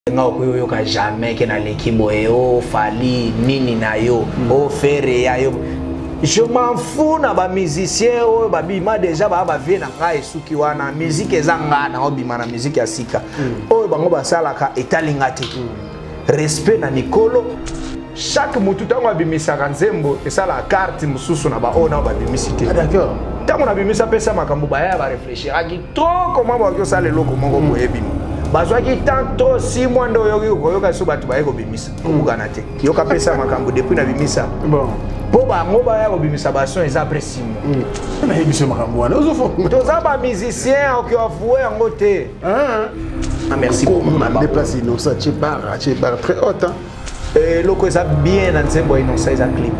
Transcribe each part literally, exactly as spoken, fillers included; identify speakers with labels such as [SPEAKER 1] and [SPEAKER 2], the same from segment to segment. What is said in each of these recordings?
[SPEAKER 1] Jamais que na l'équipe o fali nini na yo o ferre ya yo. Je m'en fous na ba musicien o ba bima déjà ba ba vie na ngai suki wana musique ezanga na obima na musique ya sika o bango basalaka etalingate respect na Nicolo chaque mutu tango abimisa kanzembo esala carte mususu na ba ona ba bimisité. Ah d'accord. Tango na bimisa pesa makambo ba ya ba réfléchir aki trop comment ba ko sala loko moko boyebima. Bazwa ki tanto six mois ndo yoki koyoka so batu baye ko bimisa okugana te yoka pesa makambo depuis na bimisa bon po ba ngoba ya ko bimisa bason eza après six mois na bimisa makambo wana ozofo toza ba musicien oki ofoué ngo te hein. Ah merci beaucoup on a déplacé non ça chez bar chez bar très haute hein et loko eza bien na nzembo ino ça eza clip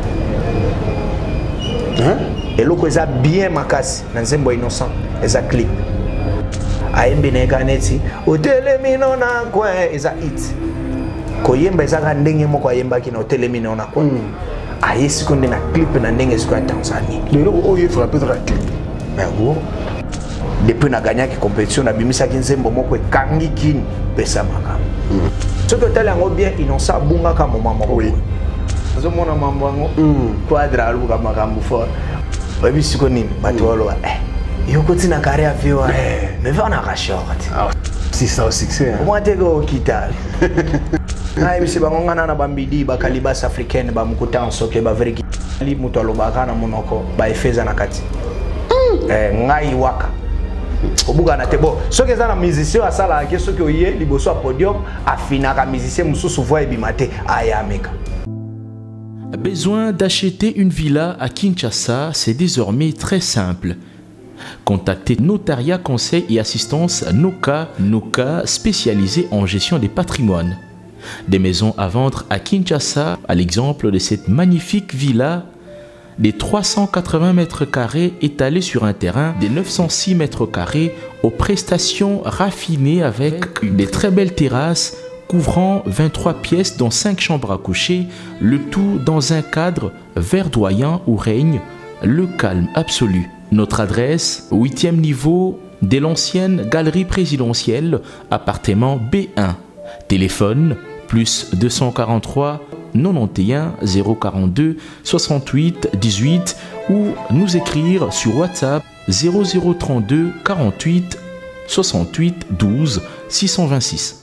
[SPEAKER 1] hein et loko eza bien makasi na nzembo innocent eza clip aimbe nekaneti utelemino na kwe eza it koyemba eza ndenge moko ayemba kina utelemino na kwe ayesi konde na clip na ndenge siko ya Tanzanie lelo oyo frappé dans la clip mais go depuis na gagné ki compétition na bimisa ki nzembo moko ekangi kini pesa maka so total yango bien innocent bunga ka moment moko oui zo mona mambo ngo quadra alu ka makambo fort babi siko nini batolo eh yoko tina kare aviwa eh mais va na rachorte ah si ça au succès moi te go kitale na imisi bangonga na bambidi ba kalibas africaine ba mukuta ensoke ba veriki li muto alobaka na monoko ba efeza na kati eh ngai waka obuga na tebo soki za na musicien asala ke soki oye liboso a podium afina ka musicien mususu voix ebimate ayameka.
[SPEAKER 2] Besoin d'acheter une villa à Kinshasa, c'est désormais très simple. Contactez Notaria Conseil et Assistance Noka, Noka spécialisé en gestion des patrimoines. Des maisons à vendre à Kinshasa, à l'exemple de cette magnifique villa des trois cent quatre-vingts mètres carrés étalée sur un terrain de neuf cent six mètres carrés aux prestations raffinées avec des très belles terrasses couvrant vingt-trois pièces dont cinq chambres à coucher, le tout dans un cadre verdoyant où règne le calme absolu. Notre adresse, huitième niveau de l'ancienne galerie présidentielle, appartement B un. Téléphone, plus deux cent quarante-trois, quatre-vingt-onze, zéro quarante-deux, soixante-huit, dix-huit ou nous écrire sur WhatsApp zéro zéro trente-deux, quarante-huit, soixante-huit, douze, six cent vingt-six.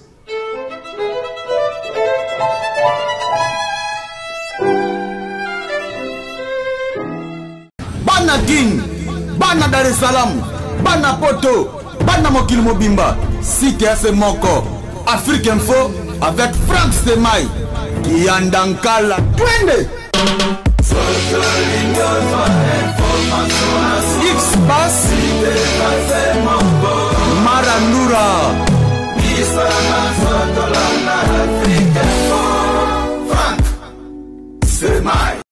[SPEAKER 3] Banadine Bana Dar es Salaam, Bana Poto, Bana Mokil Mobimba, Cité Ase Moko, Afrique Info avec Franck Semaï, Kiandankala, Twende. X-Bass, Marandura, Franck Semaï.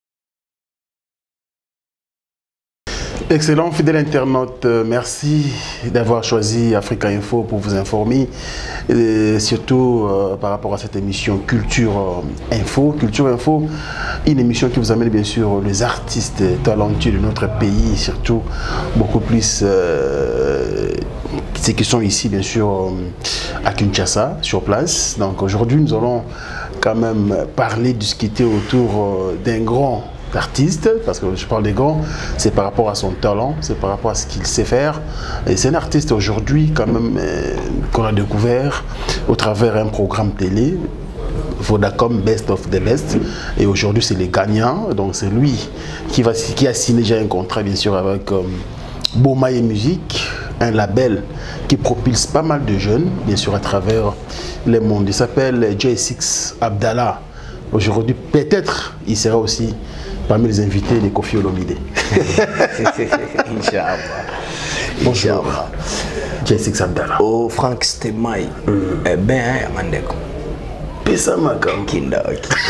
[SPEAKER 4] Excellent, fidèle internaute, merci d'avoir choisi Africa Info pour vous informer, et surtout euh, par rapport à cette émission Culture Info. Culture Info, une émission qui vous amène bien sûr les artistes talentueux de notre pays, surtout beaucoup plus euh, ceux qui sont ici bien sûr à Kinshasa, sur place. Donc aujourd'hui nous allons quand même parler, discuter autour d'un grand artiste, parce que je parle des grands, c'est par rapport à son talent, c'est par rapport à ce qu'il sait faire. Et c'est un artiste aujourd'hui quand même euh, qu'on a découvert au travers un programme télé, Vodacom Best of the Best. Et aujourd'hui c'est les gagnants, donc c'est lui qui, va, qui a signé déjà un contrat bien sûr avec euh, Bomaye Musique, un label qui propulse pas mal de jeunes, bien sûr à travers le monde. Il s'appelle J six Abdallah. Aujourd'hui peut-être il sera aussi parmi les invités de Koffi Olomide.
[SPEAKER 1] Inch'Allah.
[SPEAKER 4] Bonjour. J six Abdallah.
[SPEAKER 1] Oh, Franck Semaï. Eh bien, Mandeko.
[SPEAKER 4] Pesa makam.
[SPEAKER 1] Kinda.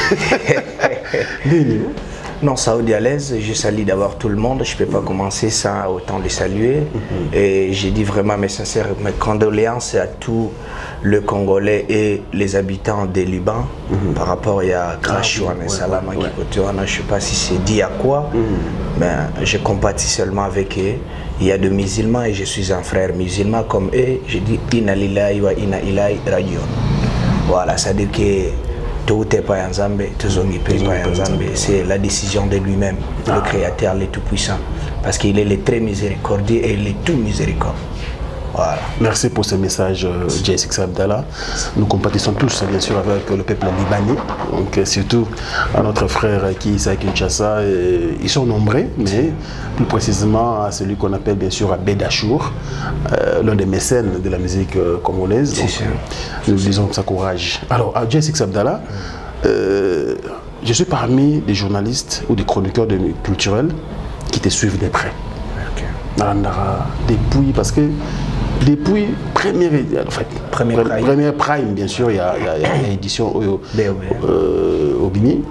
[SPEAKER 1] Non, Saoudi à l'aise, je salue d'abord tout le monde. Je ne peux pas commencer sans autant les saluer. Mm-hmm. Et j'ai dit vraiment mes sincères mes condoléances à tous les Congolais et les habitants des Liban mm-hmm. par rapport à Krachouane et Salama qui côté. Je ne sais pas si c'est dit à quoi, mm-hmm. mais je compatis seulement avec eux. Il y a des musulmans et je suis un frère musulman comme eux. Je dis Inna lillahi wa inna ilayhi rajiun. Voilà, c'est-à-dire que tout est pas en Zambé, tout est pas en Zambé. C'est la décision de lui-même, ah. le Créateur, le Tout-Puissant. Parce qu'il est le très miséricordieux et il est tout miséricorde. Voilà.
[SPEAKER 4] Merci pour ce message, J S X Abdallah. Nous compatissons tous, bien sûr, avec le peuple libanais, donc surtout à notre frère qui est à Kinshasa. Et ils sont nombreux, mais plus précisément à celui qu'on appelle bien sûr Bédachour, euh, l'un des mécènes de la musique euh, congolaise. Donc, nous lui disons sa courage. Alors, à J S X Abdallah, euh, je suis parmi des journalistes ou des chroniqueurs de culturels qui te suivent de près. Narandara, depuis, parce que depuis première, en fait, première, prime. première prime, bien sûr, il y a, il y a, il y a une édition au, euh, au Bini.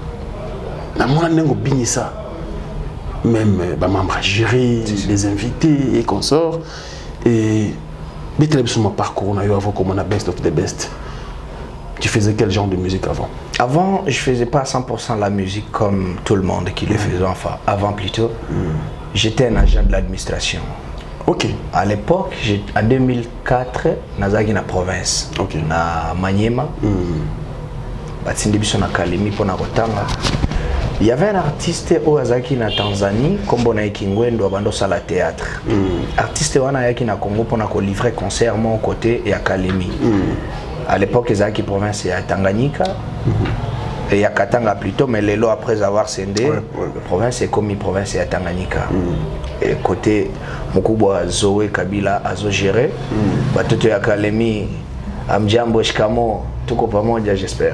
[SPEAKER 4] La moindre au Bini ça, même bah, membre jury, les invités et consorts. Et mais sur mon parcours, on a eu avant comme on a best of the best. Tu faisais quel genre de musique avant?
[SPEAKER 1] Avant, je faisais pas cent pour cent la musique comme tout le monde qui le faisait, enfin, avant plutôt. Mm. J'étais un agent de l'administration.
[SPEAKER 4] Ok.
[SPEAKER 1] À l'époque, en deux mille quatre, nazaki na province.
[SPEAKER 4] Ok.
[SPEAKER 1] Na Maniema. Batindi biso na Kalemi pona kotanga. Il y avait un artiste au Azaki na Tanzanie, comme on a Kingwendo abando sala théâtre. Mm. Artiste wana yaki na Congo pona ko livrer concert mon côté et à Kalemi. Mm. À l'époque, Azaki province et à Tanganyika. Mm-hmm. Et à Katanga plutôt, mais les lots après avoir scindé, ouais, ouais. La province est comme une province et à Tanganyika. Mm. Et côté Mukubwa Zoé Kabila a géré, mm. Batoto ya Kalemi, Amjambo Shikamo, tout pamoja j'espère.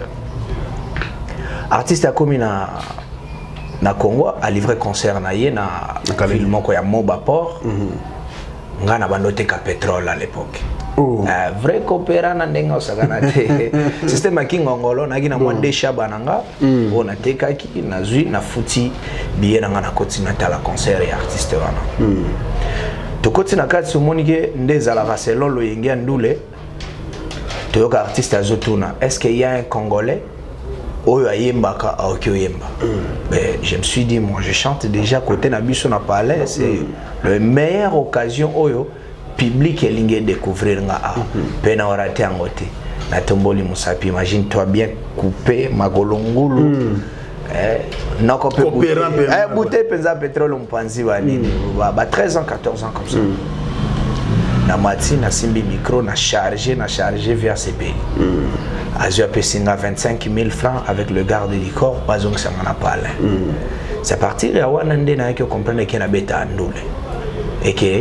[SPEAKER 1] Artiste a commis na na Congo a livré concert na ye na ville moko ya Moba Port. Mm-hmm. Nga na bandote ka pétrole à l'époque. Oh. Uh, vrai coopérant na ndenga osagana te système ki ngongolo na ki na mwa desha bananga mm. On a tekaki na zui na futi biye na na koti na tala concert ya artiste wana mm. To koti na kati somonike ndeza la selon lo yengi ndule to yoka artiste azotuna est-ce qu'il y a un Congolais oyo ayembaka aoki oyemba mm. Mais je me suis dit moi je chante déjà côté na biso na palais c'est mm. Le meilleure occasion oyo public et l'ingé découvrir nga a pena orate angote na tomboli musapi imagine toi bien coupé magolongulu mm. eh nako pe eh bouté penza pétrole mpanzi wa nini mm. Ba treize ans quatorze ans comme ça mm. Na mati na simbi micro na chargé na chargé vers C P I mm. Azio pesinga vingt-cinq mille francs avec le garde du corps bazong ça m'en a parlé mm. C'est parti ya wana ndena yake comprendre que na beta ndule et que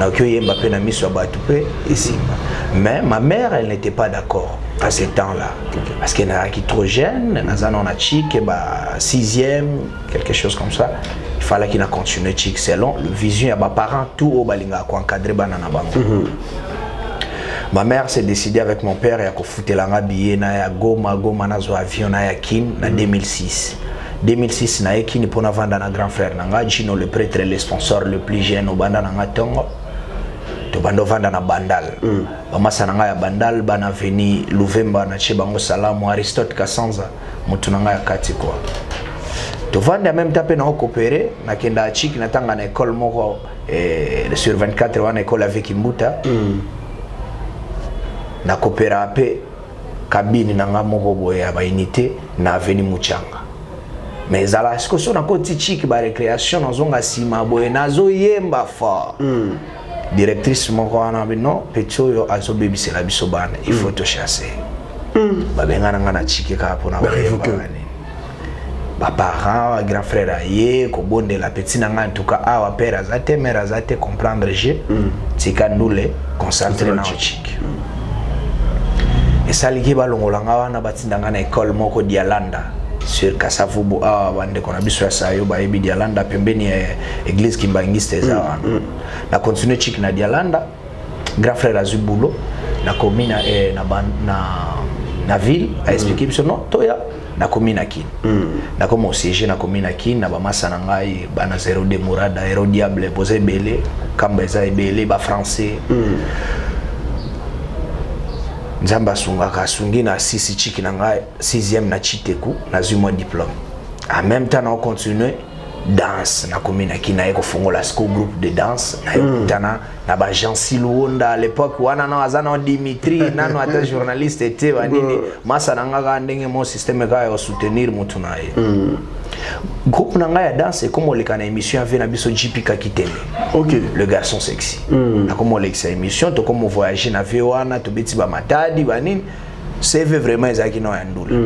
[SPEAKER 1] mais ma mère elle n'était pas d'accord à ce temps-là parce qu'elle était trop jeune, on a chic sixième quelque chose comme ça. Il fallait qu'il a continué chic selon le vision à mes parents tout au balinga ko encadrer banana bango. Ma mère s'est décidée avec mon père et a foutu la billet na ya Goma Goma na zo avion na ya Kin na deux mille six. deux mille six na Kin pour na vendre na grand frère nanga Gino le prêtre le sponsor le plus jeune au banda na Tongo. To bando vanda na Bandal. Mm. Bamasa nanga ya Bandal bana veni Luvemba na Chebango Salamu Aristote Kasanza mutu nanga ya kati kwa. To vanda même tapé na coopérer na kenda chiki na tanga na école moko eh sur vingt-quatre wana école avec Imbuta. Mm. Na coopéra pe kabine nanga moko boye ya ba unité na veni Muchanga. Mais à la discussion na koti chiki ba récréation nozonga sima boye nazo yemba fa. Mm. Directrice moko wana bino pecho azo baby c'est la biso bana il faut te chasser mm. Ba benga na chiki ka pona ba ba parents grand frère aye ko bonde la petite nanga en tout cas awa père azate mère azate comprendre je mm. Tika ndule concentrer na chiki mm. Et ça liki ba longolanga wana batindanga na école moko Dialanda sur Kasavubu awa bande kona biso ya sayo ba ebi Dialanda pembeni église kimbangiste za wana mm. Na continuer chik na Dialanda grand frère Azubulo na commune eh, na, na na ville a expliqué biso non toya na commune Kin mm. Na comme siège na commune Kin na ba masa na ngai bana zéro de Mourada Hero Diable posé belé kambeza ebele ba français mm. Nzamba sunga ka sungi na six chiki na ngai sixième na Chiteku na zuma diplôme en même temps on continue danse na komina kina eko fongola school group de danse na yokutana na ba Jean Silwonda à l'époque wana na azana Dimitri nano ata journaliste était wanini masa nanga ka ndenge mon système ka yo soutenir mutu na ye groupe nanga ya danse comme le kana émission avec na biso J P Kakitele
[SPEAKER 4] OK
[SPEAKER 1] le garçon sexy na comme le sa émission to comme voyager na vie wana to beti ba matadi banini c'est vraiment ezaki no ya ndula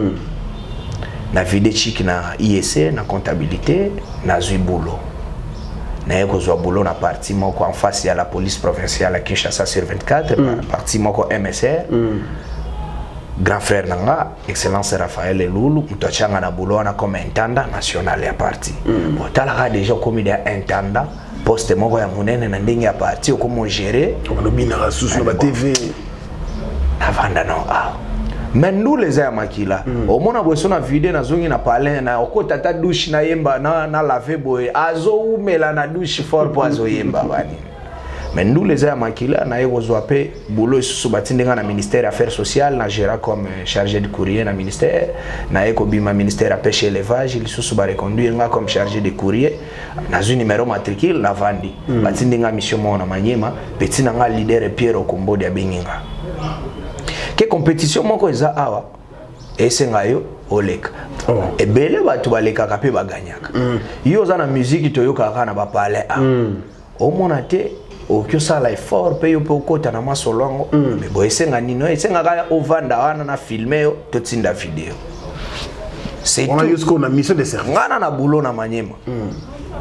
[SPEAKER 1] na vide chiki na I S C na comptabilité na zui boulot na yeko zwa boulot na parti moko en face ya la police provinciale à Kinshasa sur vingt-quatre mm. parti moko M S R mm. grand frère nanga excellence Raphaël Lulu mutachanga na boulot na comme intendant national ya parti mm. bon tala déjà comme il est intendant poste moko ya munene na ndenge ya parti comme gérer
[SPEAKER 4] on bina rasusu na T V
[SPEAKER 1] na vanda no ah mais nous les a makila mm. au mona boso na vidéo na zongi na parler na okota ta douche na yemba na na laver boy azo umela na douche fort po azo yemba bani mais nous les a makila na yego zoape boulot sous batindenga na ministère affaires sociales na gérant comme chargé de courrier na ministère na yeko bima ministère à pêche élevage il sous ba reconduire nga comme chargé de courrier na zo numéro matricule na vandi mm. batindenga mission mona manyema petit na nga leader Pierre Okombodi ya Benginga que compétition moko eza awa esenga yo oleka oh. ebele batu baleka kape baganyaka mm. yo za na musique toyoka kana ba parler a mm. o mona te o kyo sala effort pe yo pe okota na masolongo mm. mais bo esenga nino esenga ka ovanda wana na filmer yo to tinda video c'est
[SPEAKER 4] on a jusqu'au na mission de service
[SPEAKER 1] ngana na boulot na manyema mm.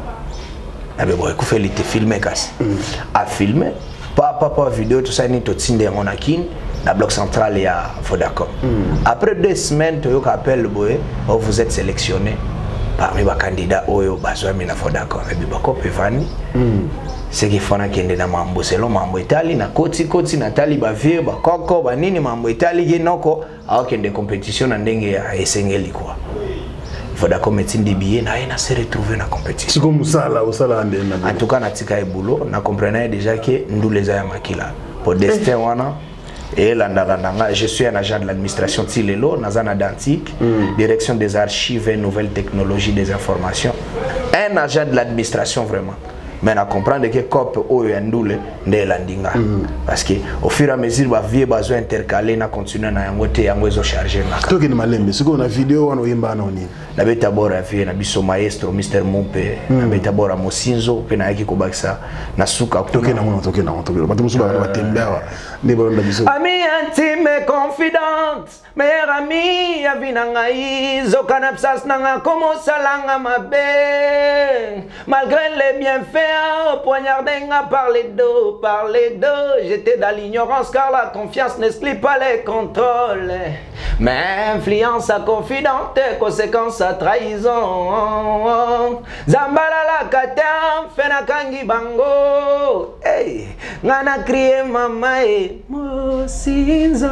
[SPEAKER 1] na be bo ko felite filmer kasi mm. a filmer pa papa video tout ça ni to tinde ngona kin la bloc central et à Vodacom. Mm. Après deux semaines, tu appelles le boy, oh, vous êtes sélectionné parmi les candidats Oyo Bazouami na Vodacom. Et puis bako pevani. Ce qui font na kende na mambo selon mambo Italie na koti koti na tali ba vie ba koko ba nini mambo Italie genoko au kende compétition na ndenge ya esengeli quoi. Vodacom etindi billet na ina se retrouver na compétition.
[SPEAKER 4] C'est comme ça là, au sala ande na.
[SPEAKER 1] En tout cas na tika e boulot, na comprenait déjà que nduleza ya makila. Pour destin wana et là, je suis un agent de l'administration Tilelo, Nazana d'Antique, mm. direction des archives et nouvelles technologies des informations. Un agent de l'administration vraiment. Mais on comprend que cop o yandoule de landinga parce que au fur et à mesure va vie besoin intercaler na continuer na yangote yangozo charger na
[SPEAKER 4] to ke malembe siko na video wana oyemba na oni
[SPEAKER 1] na beta bora vie na biso maestro Mister Mumpe na beta bora Mosinzo pe na yaki ko bakisa na suka
[SPEAKER 4] to ke na mona to ke na to ke ba musu ba batembea ne ba na biso
[SPEAKER 1] ami intime confidente meilleur ami ya vinangai zokanapsas nanga como salanga mabe malgré les bienfaits poignardinga par les dos, par les dos. J'étais dans l'ignorance car la confiance n'exclut pas les contrôles. Mais influence à confidente, conséquence à trahison. Zambala la kata, fena kangi bango. Hey, ngana kriye mama e mosinzo.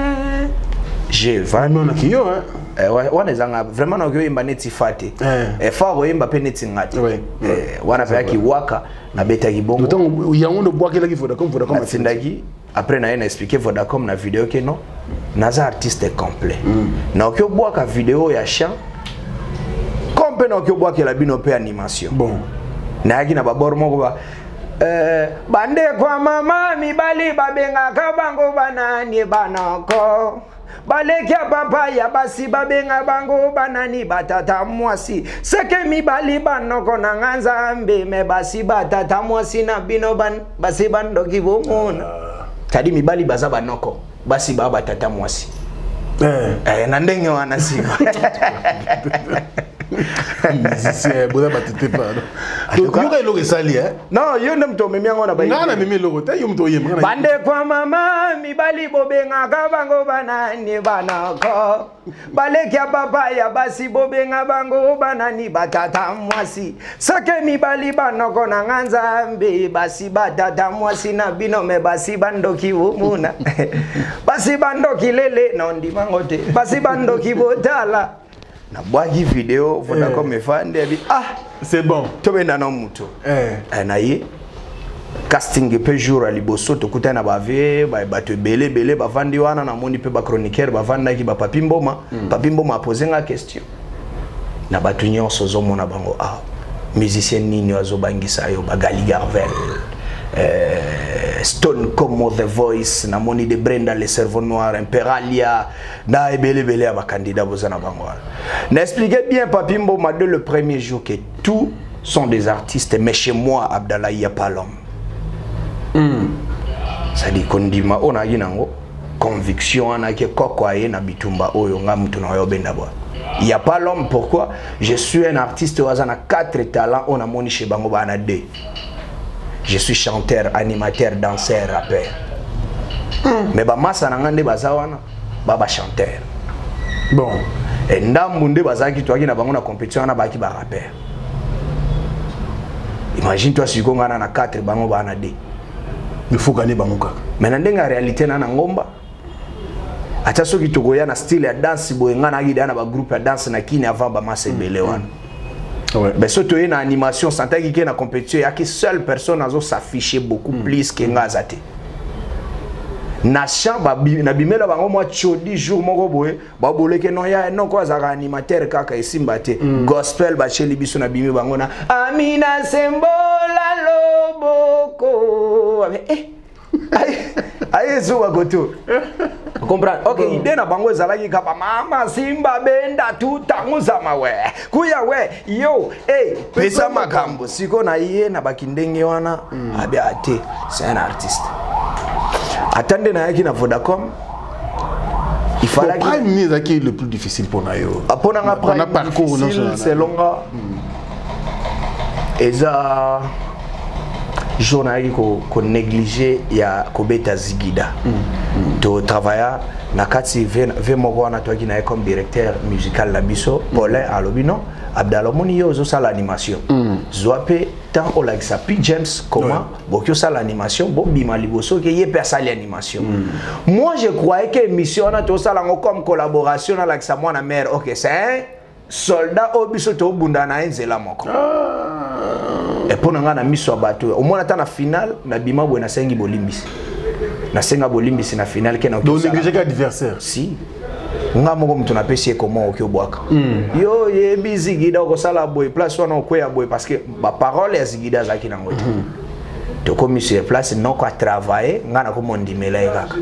[SPEAKER 1] J'ai vraiment qui yo hein. Eh wana zanga vraiment na kuyimba neti fati. Eh fa kuyimba pe neti ngati. Eh wana fa ki waka na beta kibongo.
[SPEAKER 4] D'autant yango no bwakela ki Vodacom Vodacom
[SPEAKER 1] atindaki après na ina expliquer Vodacom na vidéo ke non. Naza artiste complet. Na okyo bwaka vidéo ya chant. Kompe na okyo bwakela bino pe animation.
[SPEAKER 4] Bon.
[SPEAKER 1] Na yaki na babor moko ba eh bande kwa mama mibali babenga kabango banani banako. Balekia papa ya basi babenga bango banani batata mwasi seke mibali banoko na nganzambe me basi batata mwasi na bino ban basi bandoki bomona kadi mibali baza banoko basi baba batata mwasi eh eh na ndenge wana siba
[SPEAKER 4] c'est boda batete pa donc yoka iloko sali hein
[SPEAKER 1] non yo ndem to memi ngona ba
[SPEAKER 4] ngana memi loko te yo mto yema
[SPEAKER 1] bande kwa mama mibali bobenga ka bango banani banako balekia papa ya basi bobenga bango banani batata mwasi sake mibali banoko na nganzambe basi batata mwasi na bino me basi bandoki umuna basi bandoki lele nondi mangote basi bandoki botala na bwaki vidéo Vodacom me fande bi ah
[SPEAKER 4] c'est bon
[SPEAKER 1] to benda na muto eh na ye casting pe jour ali boso to kutana ba ve ba bato belé belé ba vandi wana na moni pe ba chroniqueur ba vanda ki ba papi mboma papi mboma a posé nga question na bato nyonso zo mona bango ah musicien nini azobangisa yo Bagali Garvel euh, Stone Como The Voice na moni de Brenda Le Cerveau Noir Imperalia na ebele bele aba candidat bozana bango na expliquer bien Papi Mboma de le premier jour que tous sont des artistes mais chez moi Abdallah il y a pas l'homme mm. ça dit kondima on a yinango conviction ana ke kokwa ye na bitumba oyo nga mtu na yo benda bo il y a pas l'homme pourquoi je suis un artiste où on a quatre talents on a moni chez bango bana deux je suis chanteur animateur danseur rappeur mm. mais ba masa na ngande bazawana baba chanteur
[SPEAKER 4] bon
[SPEAKER 1] et ndambu nde bazaki to akina bango na compétition na baki ba rappeur imagine toi si ngana na quatre bango bana deux il faut gagner bango kaka mais na ndenga réalité na na ngomba ata soki togoya na style ya danse boyenga na gida na ba groupe ya danse na kini avant ba masa ebele wana ouais mais surtout na animation santaki ke na compétition ya ki seule personne azo s'afficher beaucoup mm. plus que ngazate na chamba na bimela bango mwa chodi jour moko boye ba boleke no ya no ko azaka animateur kaka esimba te mm. gospel ba cheli biso na bimi bango na Amina Sembola Loboko eh aye zuwa goto comprendre ok oh. Idée na bango ezalaki kapa mama simba benda tutanguza mawe kuya we yo eh pesa makambo siko na iye na bakindenge wana mm. Abi ate c'est un artiste attendez na yaki na Vodacom il fallait
[SPEAKER 4] que mise à qui le plus difficile pour nayo
[SPEAKER 1] apona nga
[SPEAKER 4] on a parcours
[SPEAKER 1] c'est longa eza journal ko ko négliger ya ko beta zigida mm. mm. to travailler na kati ve moko na toi qui na comme directeur musical la biso mm. Paulin alobino Abdallah moni yo zo sala animation mm. zoape tant o like ça P James comment ouais. Bokyo sala animation bo bima liboso ke ye persali animation mm. Moi je croyais que émission na to sala comme collaboration avec sa moi na mère OK c'est un soldat obiso to bunda na enzela moko ah. Et pour nga na miso bato au moins na finale na bima bo na sengi bolimbisi na senga bolimbisi na finale ke na
[SPEAKER 4] donc négliger l'adversaire
[SPEAKER 1] si nga moko mtu na pesi comment okyo bwaka mm. Yo ye busy gida ko sala boy place wana okoya boy parce que ba parole ya zigida zaki na ngoto mm. To comme sur place non quoi travailler nga na ko mondimela ekaka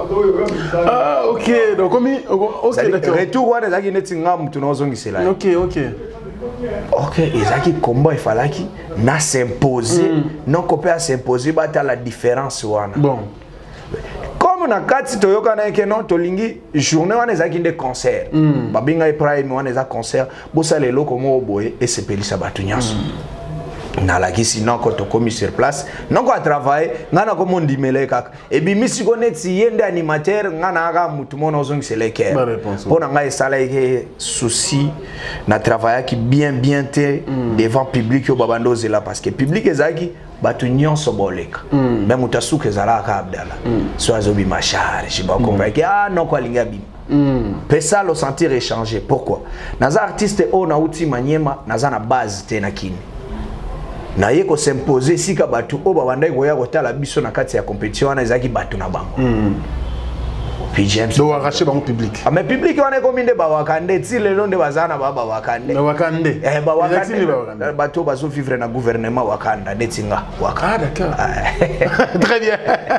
[SPEAKER 4] ah OK donc comme OK
[SPEAKER 1] d'accord retour wana zaki neti nga mtu na ozongisela
[SPEAKER 4] OK OK
[SPEAKER 1] OK ezaki combat ifalaki na s'imposer mm. Non ko peut s'imposer bata la différence wana
[SPEAKER 4] bon
[SPEAKER 1] comme na kati toyoka na ke non tolingi journée wana ezaki nde concert mm. Babinga e prime wana eza concert bosa lelo komo boye et se pelisa batu nyanso mm. Na la kisi non ko to komi sur place non ko travailler ngana ko mondimele kaka et bi misi ko neti yende animateur ngana ga mutu mona ozongi seleke pona nga esala ke souci na travailler ki bien bien te mm. Devant public yo babando zela parce que public ezaki batu nyonso boleka mm. Même utasuka ezalaka Abdallah mm. So azobi machar je ba comprendre que ah non ko alinga bi mm. Pesa lo sentir échanger pourquoi naza artiste o na uti manyema naza na base te na kini na yeko s'imposer sika batu o babandai ko ya kotala biso na kati ya compétition wana ezaki batu na bango mm. P James
[SPEAKER 4] do arracher bango public
[SPEAKER 1] ah mais public wana ko minde ba wakande ti lelo nde bazana baba wakande
[SPEAKER 4] na wakande
[SPEAKER 1] eh ba wakande bato bazo vivre na gouvernement wakanda netinga wakanda
[SPEAKER 4] d'accord très bien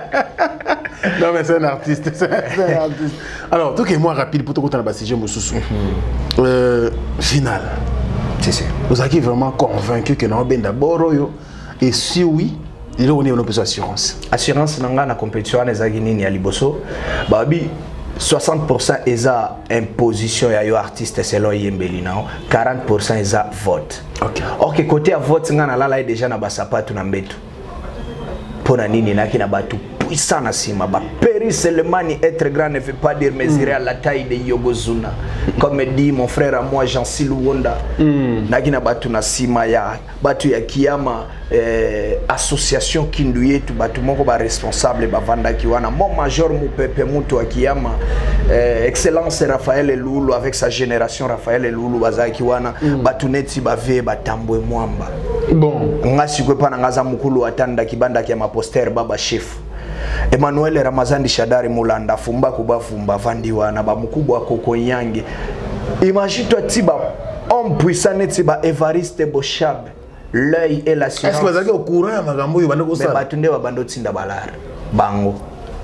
[SPEAKER 4] non mais c'est un artiste c'est un artiste alors tout que moi rapide pour tout contre la sujet Moussousou euh final
[SPEAKER 1] c'est c'est
[SPEAKER 4] vous avez vraiment convaincu que non ben d'abord yo et si oui il y a une assurance
[SPEAKER 1] assurance nanga na compétition ezaki nini ya liboso babi soixante pour cent eza imposition ya yo artiste selon yembeli nao quarante pour cent eza vote
[SPEAKER 4] OK
[SPEAKER 1] OK côté à vote ngana lala déjà na basapatu na mbeto pona nini naki na batu puissant na sima ba Péris Selemani être grand ne veut pas dire mesurer mm. à la taille de Yogozuna comme dit mon frère à moi Jean Silouonda mm. Naki na batu na sima ya batu ya Kiyama eh, association Kindu yetu batu moko ba responsable ba vanda kiwana mon major mu pepe mutu wa Kiyama eh, excellence Raphaël Lulu avec sa génération Raphaël Lulu bazaki wana mm. Batu neti ba ve batambwe mwamba
[SPEAKER 4] bon
[SPEAKER 1] ngasi kwe pana ngaza mukulu atanda kibanda kia maposter baba chef Emmanuel Ramazandi Shadari Mulanda fumba kuba fumba vandiwa na ba mukubwa koko nyange imagine toi tiba homme puissant tiba Evariste Boshab l'œil et la science.
[SPEAKER 4] Est-ce que vous êtes au courant
[SPEAKER 1] mais batunde wa bando tsinda balare bango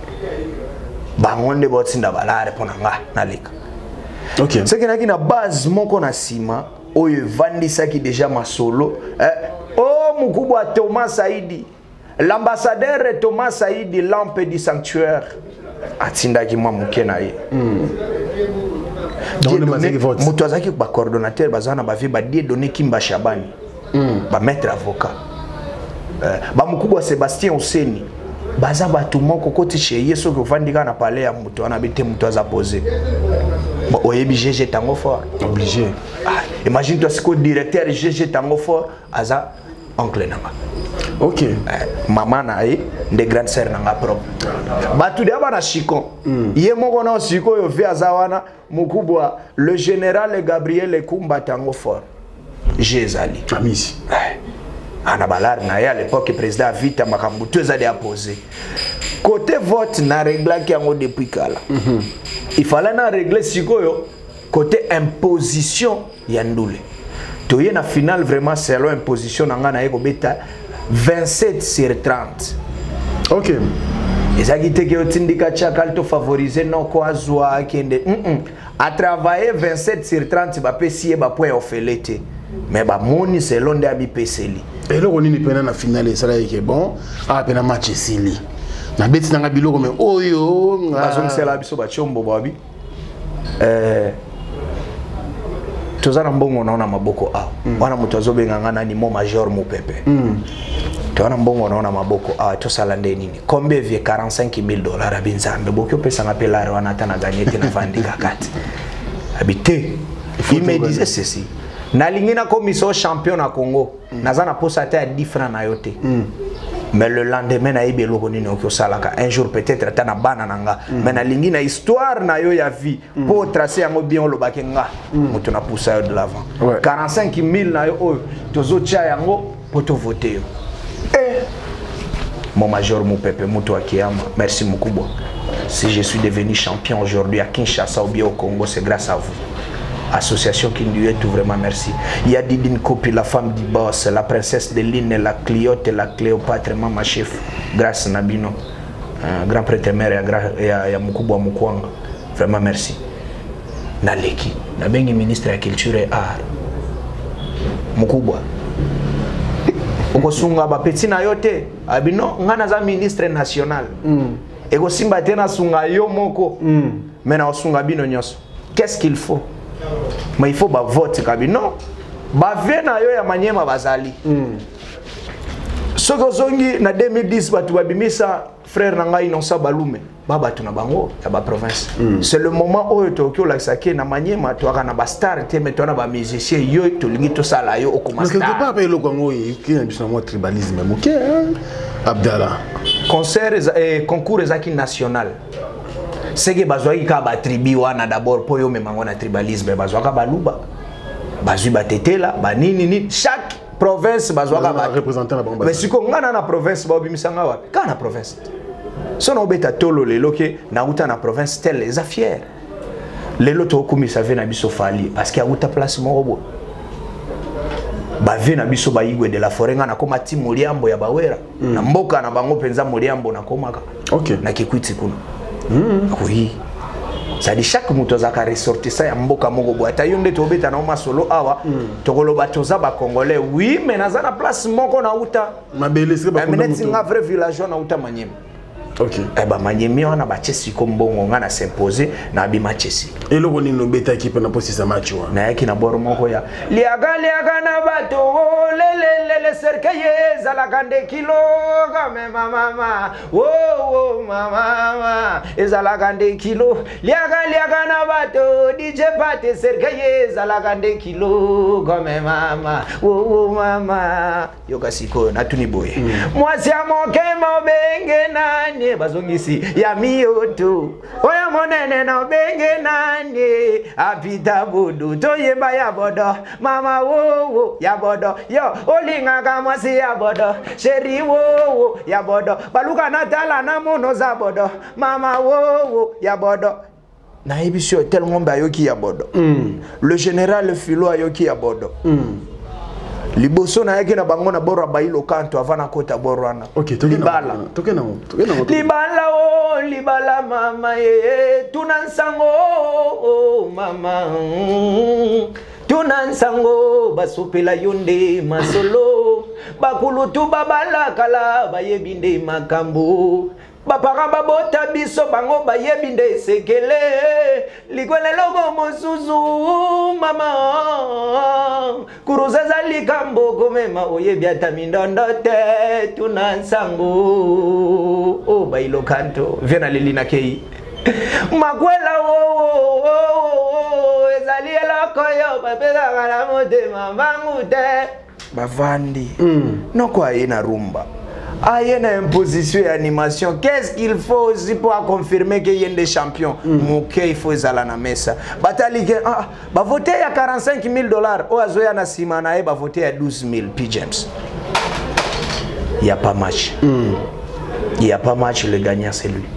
[SPEAKER 1] bango nde bo tsinda balare pona nga naleka.
[SPEAKER 4] OK.
[SPEAKER 1] C'est que na base moko na sima oyo vandisaki déjà masolo eh, oh mukubwa Thomas Saidi, l'ambassadeur Thomas Saidi, lampe du sanctuaire atindaki mwa muke na ye. Mm. Donc le vote mutu azaki ba coordonnateur bazana ba vie ba die donner Kimba Shabani. Mm. Ba maître avocat. Euh, ba mukubwa Sébastien Oseni baza batu moko koti chez yeso ko vandika na palais ya mutu ana bete mutu aza poser. Bon, oyebi G G tango fort obligé. Ah, imagine toi ce que directeur G G tango fort aza oncle nanga. OK. Eh, maman na ye de grande sœur nanga propre. Batu de bana chikon. Mm. Ye moko na chiko yo vi azawana mukubwa le général Gabriel Kumba tango fort. Jézali.
[SPEAKER 4] Amisi.
[SPEAKER 1] Eh. Ana balar na ye à l'époque président Vita Makambutu ezali a posé. Côté vote na régla ki yango depuis kala. Mm -hmm. Il fallait na régler sikoyo côté imposition yandoule. Toye na final vraiment selon imposition nanga na yeko beta vingt-sept sur trente.
[SPEAKER 4] OK.
[SPEAKER 1] Ezaki teke otindika chakal to favoriser non ko azwa kende. Mm -mm. A travailler vingt-sept sur trente ba pesier ba point ofelete. Mais ba moni selon de abi peseli.
[SPEAKER 4] Et là on ni pena na finale ça là que bon, a pena match sili. Na beti nanga biloko me oyo
[SPEAKER 1] bazong sela biso ba chombo babi. Eh tozana mbongo naona maboko a wana mutu azobenga ngana ni mo major mo pepe. Mm. Tozana mbongo naona maboko a to salande nini combien vie quarante-cinq mille dollars abinzambe bokyo pesa ngapelare wana tana ganyete na vandika kati habité. Il me disait ceci na lingina commission champion na Congo mm. nazana posa ta dix francs na yote. Mm. Mais le lendemain na ibe loko nini okyo salaka un jour peut-être tana bana nanga mm. mais na lingi na histoire na yo ya vie mm. pour tracer yango bien lo bakenga mm. mutu na poussa yo de l'avant. Ouais. quarante-cinq mille na yo oyo tozo tia yango pour te voter yo. Eh mon major mon pepe mutu akiyama merci mukubwa. Si je suis devenu champion aujourd'hui à Kinshasa ou bien au Congo c'est grâce à vous. Association Kindué, tout vraiment merci. Il y a Didine Kopi, la femme du boss, la princesse de Line, la Cliote, la Cléopâtre, maman chef, grâce Nabino, euh, grand prêtre mère et à Mukubwa Mukwanga. Vraiment merci. Naleki, Nabengi ministre de la culture et art. Mukubwa. Okosunga ba petit na yote, abino ngana za ministre national. Mm. Ego simba tena sunga yo moko. Mm. Mena osunga bino nyoso. Qu'est-ce qu'il faut? Mais il faut ba vote kabi non ba vena yo ya manyema bazali mm. Soko zongi na deux mille dix batu babimisa frère nanga Innocent Balume baba tuna bango ya ba province mm. C'est le moment où Tokyo la sake na manyema to aka na ba star te metona ba musicien yo to lingi to sala yo okoma star. Mais quelque part
[SPEAKER 4] pa lo kongo yi ki na biso mo tribalisme mo ke Abdallah
[SPEAKER 1] concert et concours ezaki national. C'est que bazwaki ka ba tribu wana d'abord po yo memango na tribalisme bazwaka baluba bazwi batetela ba nini nini chaque province bazwaka ba
[SPEAKER 4] représenter na bango.
[SPEAKER 1] Mais siko ngana na province ba obimisanga wapi kana province sono beta tolo lelo ke na uta na province tel les affaires lelo to komisa ve na biso fali parce que a uta place mo robo ba ve na biso ba igwe de la forêt ngana koma ti moliambo ya bawera mm. na mboka na bango penza moliambo na komaka.
[SPEAKER 4] OK
[SPEAKER 1] na kikwiti kuna. Mm. Oui. Ça dit chaque moto zaka ressortir ça ya mboka moko boata yonde to beta na masolo awa mm. tokolo batoza ba congolais oui mais na za place moko na uta
[SPEAKER 4] mabele se ba
[SPEAKER 1] konda moto nga vrai villageois na uta manyema.
[SPEAKER 4] OK
[SPEAKER 1] eh ba manyemi wana ba chesi kombongo nga na s'imposer na bi machesi
[SPEAKER 4] et lo boni no beta équipe na posi sa match wa
[SPEAKER 1] na yaki na bor moko ya liaga liaga na bato lele lele serkeye za la gande kilo game mama wo wo mama eza la gande kilo liaga liaga na bato D J Pate serkeye za la gande kilo game mama wo wo mama yoka siko na tuni boye mwasi amoke mobenge nani bazongisi ya mioto oya monene na benge nani apita budu toyeba ya bodo mama wo wo ya bodo yo olinga kama si ya bodo sheri wo wo ya bodo baluka natala na mono za bodo mama wo wo ya bodo na ebisio tel ngomba yoki ya bodo mm. Le général Filo yoki ya bodo mm. liboso na yake na bango na boro bailo kanto avant na kota borwana.
[SPEAKER 4] OK,
[SPEAKER 1] libala.
[SPEAKER 4] Tokena tokena
[SPEAKER 1] libala oh libala mama eh tunansango oh mama tunansango basupela yonde masolo bakulutu babala kala bayebinde makambo bapara babota biso bango bayebinde sekele likwele logo mosusu mama kuruza zalikambo komema oyebiata mindondo te tunansango oh bailo kanto viena lelina kei makwela oh oh ezali eloko yo bapeza kala motema bangu te bavandi noko aye na rumba aye na imposition et animation. Qu'est-ce qu'il faut aussi pour confirmer qu'il y a des champions? Mouké, il faut ezala na mesa. Batali ah ba voter à quarante-cinq mille dollars. O azoya na simana e ba voter à douze mille P James. Il y a pas match. Il y a pas match, le gagnant c'est lui.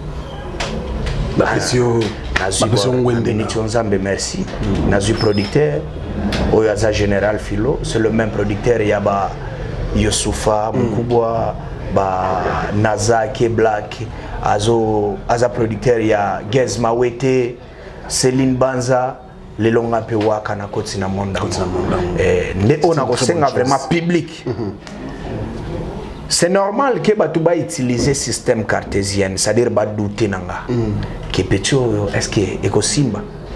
[SPEAKER 4] La pression
[SPEAKER 1] la pression Nzambe merci. Nazu producteur Oyaza Général Philo, c'est le même producteur, il y a ba Yosufa Mukubwa ba Nazake Black azo aza producteur ya Gez Mawete Céline Banza le longa pe waka na koti na monda eh ne ona ko senga vraiment public. C'est normal que batu ba utiliser système cartésien, c'est-à-dire ba douter nanga que petio est-ce que eko simba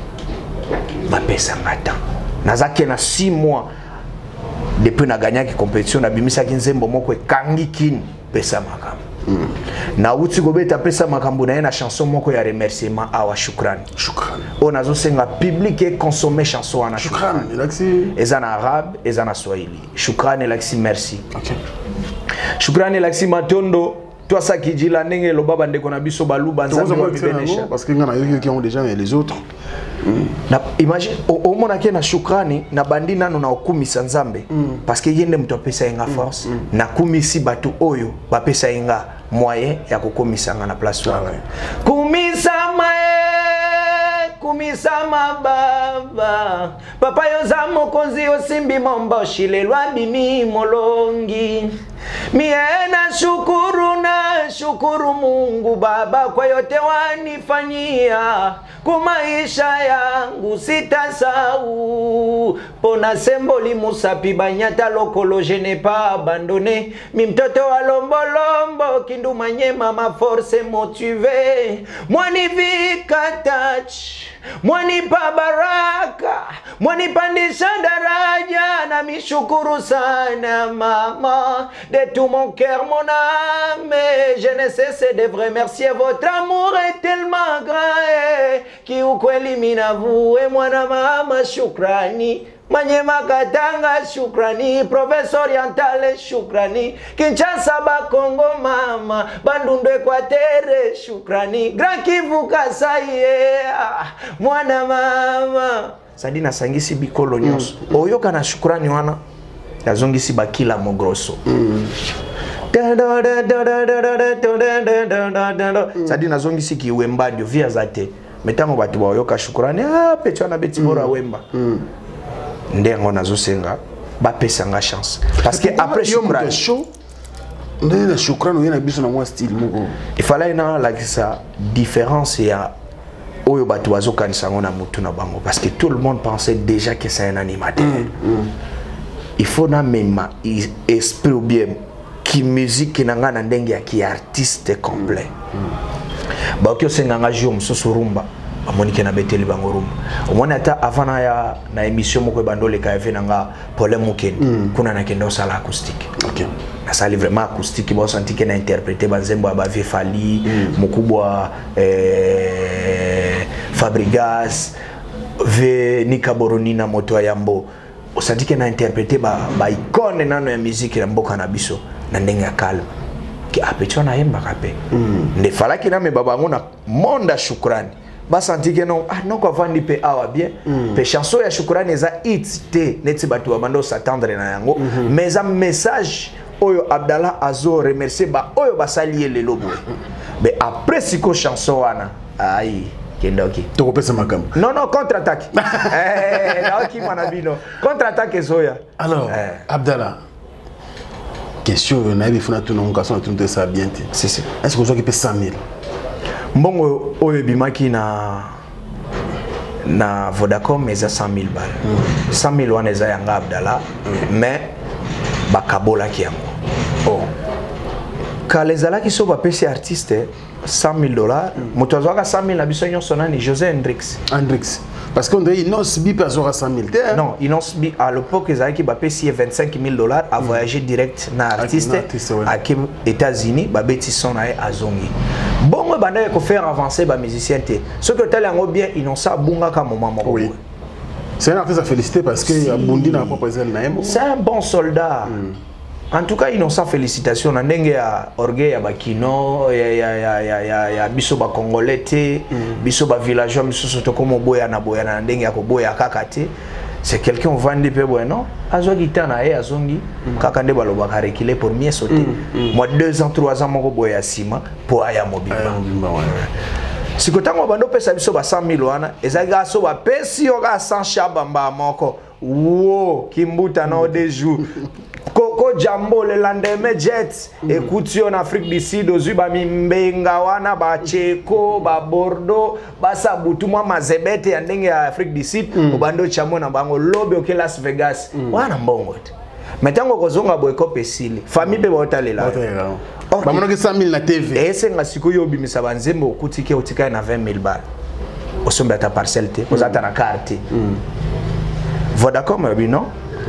[SPEAKER 1] ba pesa ngata nazake na six mois depuis na gagné qui compétition na bimisa kinzembo moko kangi kin pesa makambo mm. na uti gobeta pesa makambo na na chanson moko ya remerciement awa shukrani shukrani on azo senga public et consommer chanson ana shukrani
[SPEAKER 4] shukrani
[SPEAKER 1] ezana arabe ezana swahili shukrani laksi merci
[SPEAKER 4] okay
[SPEAKER 1] shukrani laksi matondo toi ça qui dit la ndenge lo baba ndeko na biso baluba nzambe wa bibenesha
[SPEAKER 4] parce que ngana yoki qui ont déjà mais les autres
[SPEAKER 1] na imagine au mona ke na shukrani na bandi nano na okumisa nzambe mm. parce que yende mtu apesa inga force mm. na kumisi batu oyo bapesa inga moyen ya kukumisa nga na place wa kumisa mae kumisa mababa papa yoza mokonzi osimbi momboshi lelwa bimi molongi miena shukuru na shukuru Mungu Baba kwa yote wanifanyia kumaisha yangu sitasahau pona semboli musapi banyata lokolo je n'ai pas abandonné mi mtoto wa lombolombo kindu manyema ma force motivé mwani vikatach mwani pa baraka mwani pandisha daraja na mishukuru sana mama de tout mon cœur mon âme je ne cesse de vous remercier votre amour est tellement grand qui ukweli mina vous et mwana mama shukrani Manyema Katanga shukrani Professor Orientale shukrani Kinshasa Bakongo mama Bandundu Ekwatere shukrani Grand Kivu Kasai mwana mama Sadina sangisi bikolo nyonso mm. Oyoka na shukrani wana yazongisi bakila mogroso mm. Sadina zongisi ki wembadio via zate metango batu ba oyoka shukrani ah pecho na beti bora mm. wemba mm. Ndengo nazosenga ba pesa nga chance parce que après shukrani
[SPEAKER 4] show ndena shukrani yena biso na mwa style moko
[SPEAKER 1] il fallait na la ça différence ya oyo batu bazo kanisa ngona mutu na bango parce que tout le monde pensait déjà que c'est un animateur mm. Mm. Il faut na même esprit ou bien qui musique na nga na ndenge ya ki artiste complet mm. Ba okyo senga nga jom soso rumba amonike na beteli bango rumba omona ata avant ya na émission moko bandole ka yave nga Paul Mukeni mm. kuna na kendo sala acoustique
[SPEAKER 4] OK
[SPEAKER 1] na sali vraiment acoustique bo senti que na interpréter banzembo ba Fali mm. mukubwa eh Fabrigas ve Nikaboroni na moto yambo osenti que na interpréter ba ba icône nano ya musique ya mboka na biso na ndenge ya calme ki apechona yemba kape mm. ne fala ki na me baba ngona monda shukrani ba senti que non ah non ko vandi pe awa bien mm. pe chanson ya shukrani eza hit te neti batu ba bando s'attendre na yango mm -hmm. mais un message oyo Abdallah azo remercier ba oyo basali lelo boy mais après siko chanson wana ai Kendoki.
[SPEAKER 4] Tu repères ma cam.
[SPEAKER 1] Non, non, contre-attaque. Eh, Naoki Manabino. Contre-attaque Zoya.
[SPEAKER 4] Alors, eh. Abdallah, question, on a vu que tu as tout ça bien.
[SPEAKER 1] C'est ça.
[SPEAKER 4] Est-ce que vous avez payé cent mille?
[SPEAKER 1] Bon, Oyebimaki na na Vodacom, mais ça cent mille balles. Mm. cent mille on est à Abdallah, mm. mais bakabola qui yango. Oh. Quand les ala qui sont pas artistes, cent mille dollars, motozoaka cent mille na biso nyonso nani José Hendrix.
[SPEAKER 4] Hendrix. Parce qu'on dit non sbi pas à cent mille.
[SPEAKER 1] Non, ils n'ont sbi à l'époque ils avaient qui ba payé vingt-cinq mille dollars à voyager direct na artiste à États-Unis, ba beti son na azongi. Bon ba na ko faire avancer ba musicien té. Ce que tel yango bien ils n'ont ça bunga ka moment moko. Oui.
[SPEAKER 4] C'est un artiste à féliciter parce que si. Bundi na propre naimo.
[SPEAKER 1] C'est un bon soldat. Mm. En tout cas, ils ont sa félicitation. On a un orgueil à Bakino, il y a biso ba Congolais, biso ba villageois, biso soto comme boya na boya na ndenge ya ko boya kakate. C'est quelqu'un on vend des peu bueno. Azo gitana e azongi kakande baloba ka reculer pour mieux sauter. Moi deux ans, trois ans moko boya sima pour aya mobile. Si ko tango bando pesa biso ba cent mille wana, ezaga so ba pesi o ga cent shabamba moko. Wo kimbuta na des jours. Coco Jambo le lendemain jet écoute en Afrique du Sud aux ba mimbenga wana ba Cheko ba Bordeaux ba sabutu mwa mazebete ya ndenge ya Afrique du Sud obando chamo na bango lobe oke Las Vegas wana mbongo metango kozonga boyko pesili famille pe baotalela
[SPEAKER 4] ba mono ke cent mille na T V
[SPEAKER 1] ese ngasiko yo bimisa banzembo okutike otika na vingt mille balles osomba ta parcelle te ozata na carte Vodacom bi non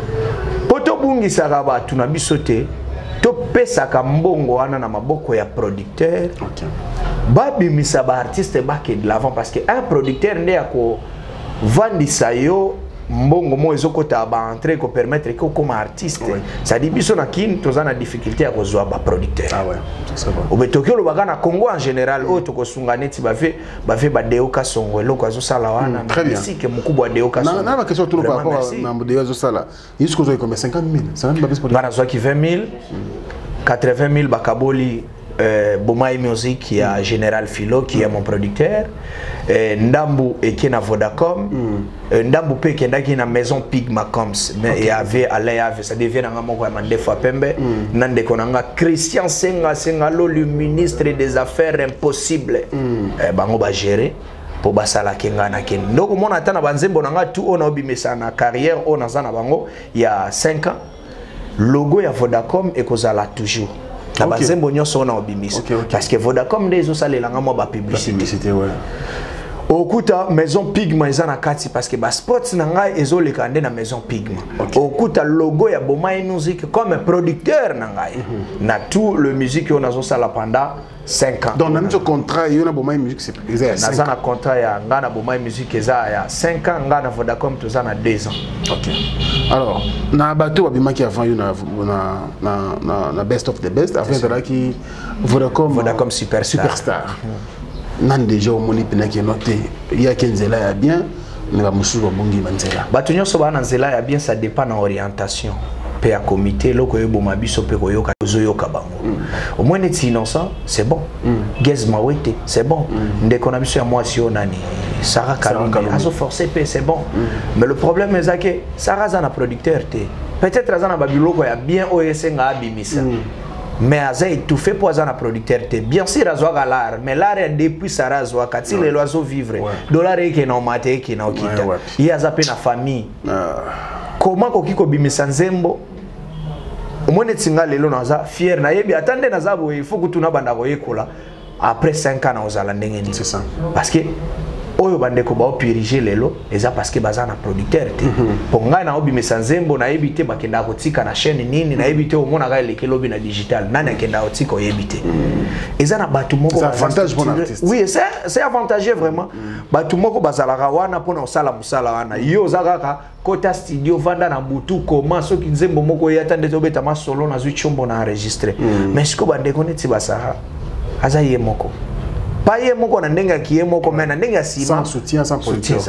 [SPEAKER 1] poto bungi saraba tuna bisote to pesa ka mbongo wana na maboko ya producteur. Okay. Babi misaba artiste bake de l'avant parce que un producteur ndé ako vandisa yo mbongo mo ezokota ba entrer ko permettre que comme artiste. Oui. Ça dit biso na kin tozana difficulté à kozwa ba producteur. Ah ouais, c'est ça. Au Betokyo lo bagana Congo en général o to kosunga neti ba fait ba fait ba Deoka Songo lo kwazo sala wana merci que mukubwa Deoka Songo.
[SPEAKER 4] Na na question tout par rapport na Deoka sala. Jusqu'au jour comme cinquante mille. cinquante mille ba pesa pour.
[SPEAKER 1] Bana zwa ki vingt mille, quatre-vingt mille bakaboli Euh, Bomaï Music qui a Général Philo qui est mon producteur, euh, Ndambu et qui est na Vodacom, mm. euh, Ndambu pe qui est na maison Pigma Coms, mais okay. Il y avait Alain Ave, ça devient un mot comme des fois Pembe, Nande Konanga, Christian Senga Sengalo, le ministre des Affaires impossibles, mm. euh, bango ba gérer pour basala kenga na ken. Donc mon atana banzembo nanga tout on a obimesa na carrière on a zana bango il y a cinq ans, logo ya Vodacom et kozala toujours. Okay. Okay, okay. Parce que Vodacom les autres les langues moi publicité ouais. Okuta maison Pigma ezana kati parce que ba sports nanga ezo le kande na maison Pigma. Okay. Okuta logo ya Bomaï Music comme producteur nanga mm -hmm. na tout le musique on a zo sala pendant cinq ans.
[SPEAKER 4] Donc dans ce contrat il y a Bomaï Music c'est
[SPEAKER 1] exact. Dans un contrat ya ngana Bomaï Music eza ya cinq ans ngana Vodacom tous en a deux ans. OK.
[SPEAKER 4] Alors, na bateau abima qui avant na na na na best of the best après ça là qui Vodacom
[SPEAKER 1] Vodacom Superstar.
[SPEAKER 4] Superstar. Nan déjà au moni pena qui noté il y a quinzela ya bien mais ba musu ba bongi manzela.
[SPEAKER 1] Bato nyonso ba nzela ya bien ça dépend de l'orientation. Pe à comité loko yebo mabiso pe ko yoka zoyoka bango. Au moins net innocent, c'est bon. Gez Mawete, c'est bon. Ndé qu'on a biso ya moi si on nani Sarah Kalumbi, aso forcé pe c'est bon. Mais le problème est que Sarah zana producteur té. Peut-être zana babiloko ya bien O S nga abimisa. Mais Aza étouffé pour Azana producteur té. Bien sûr Azwa l'art, mais l'art est depuis Sarah Azwa quand il l'oiseau vivre. Dollar est qui non maté qui non kita. Il y a zappé na famille. Comment kokiko bimisa nzembo omone tsinga lelo naza fier na yebi attendez naza bo il faut que tuna banda ko yekola après cinq ans na ozala ndenge ni.
[SPEAKER 4] C'est ça.
[SPEAKER 1] Parce que oyo bande ko ba piriger lelo eza parce que bazana producteur te ponga na obimisa nzembo na yebite bakenda ko tika na chaîne nini na yebite omona ga leke lobi na digital nani akenda ko tika yebite eza na batu moko
[SPEAKER 4] c'est avantage pour l'artiste.
[SPEAKER 1] Oui c'est c'est avantageux vraiment batu moko bazala rawana pona osala musala wana yo zaka kota studio vanda na butu comment so ki nzembo moko yatande to beta ma solo na zwichombo na enregistrer mais siko bande koneti basara aza ye moko pas ye moko na ndenga ki ye moko mais na ndenga si
[SPEAKER 4] sans soutien sans production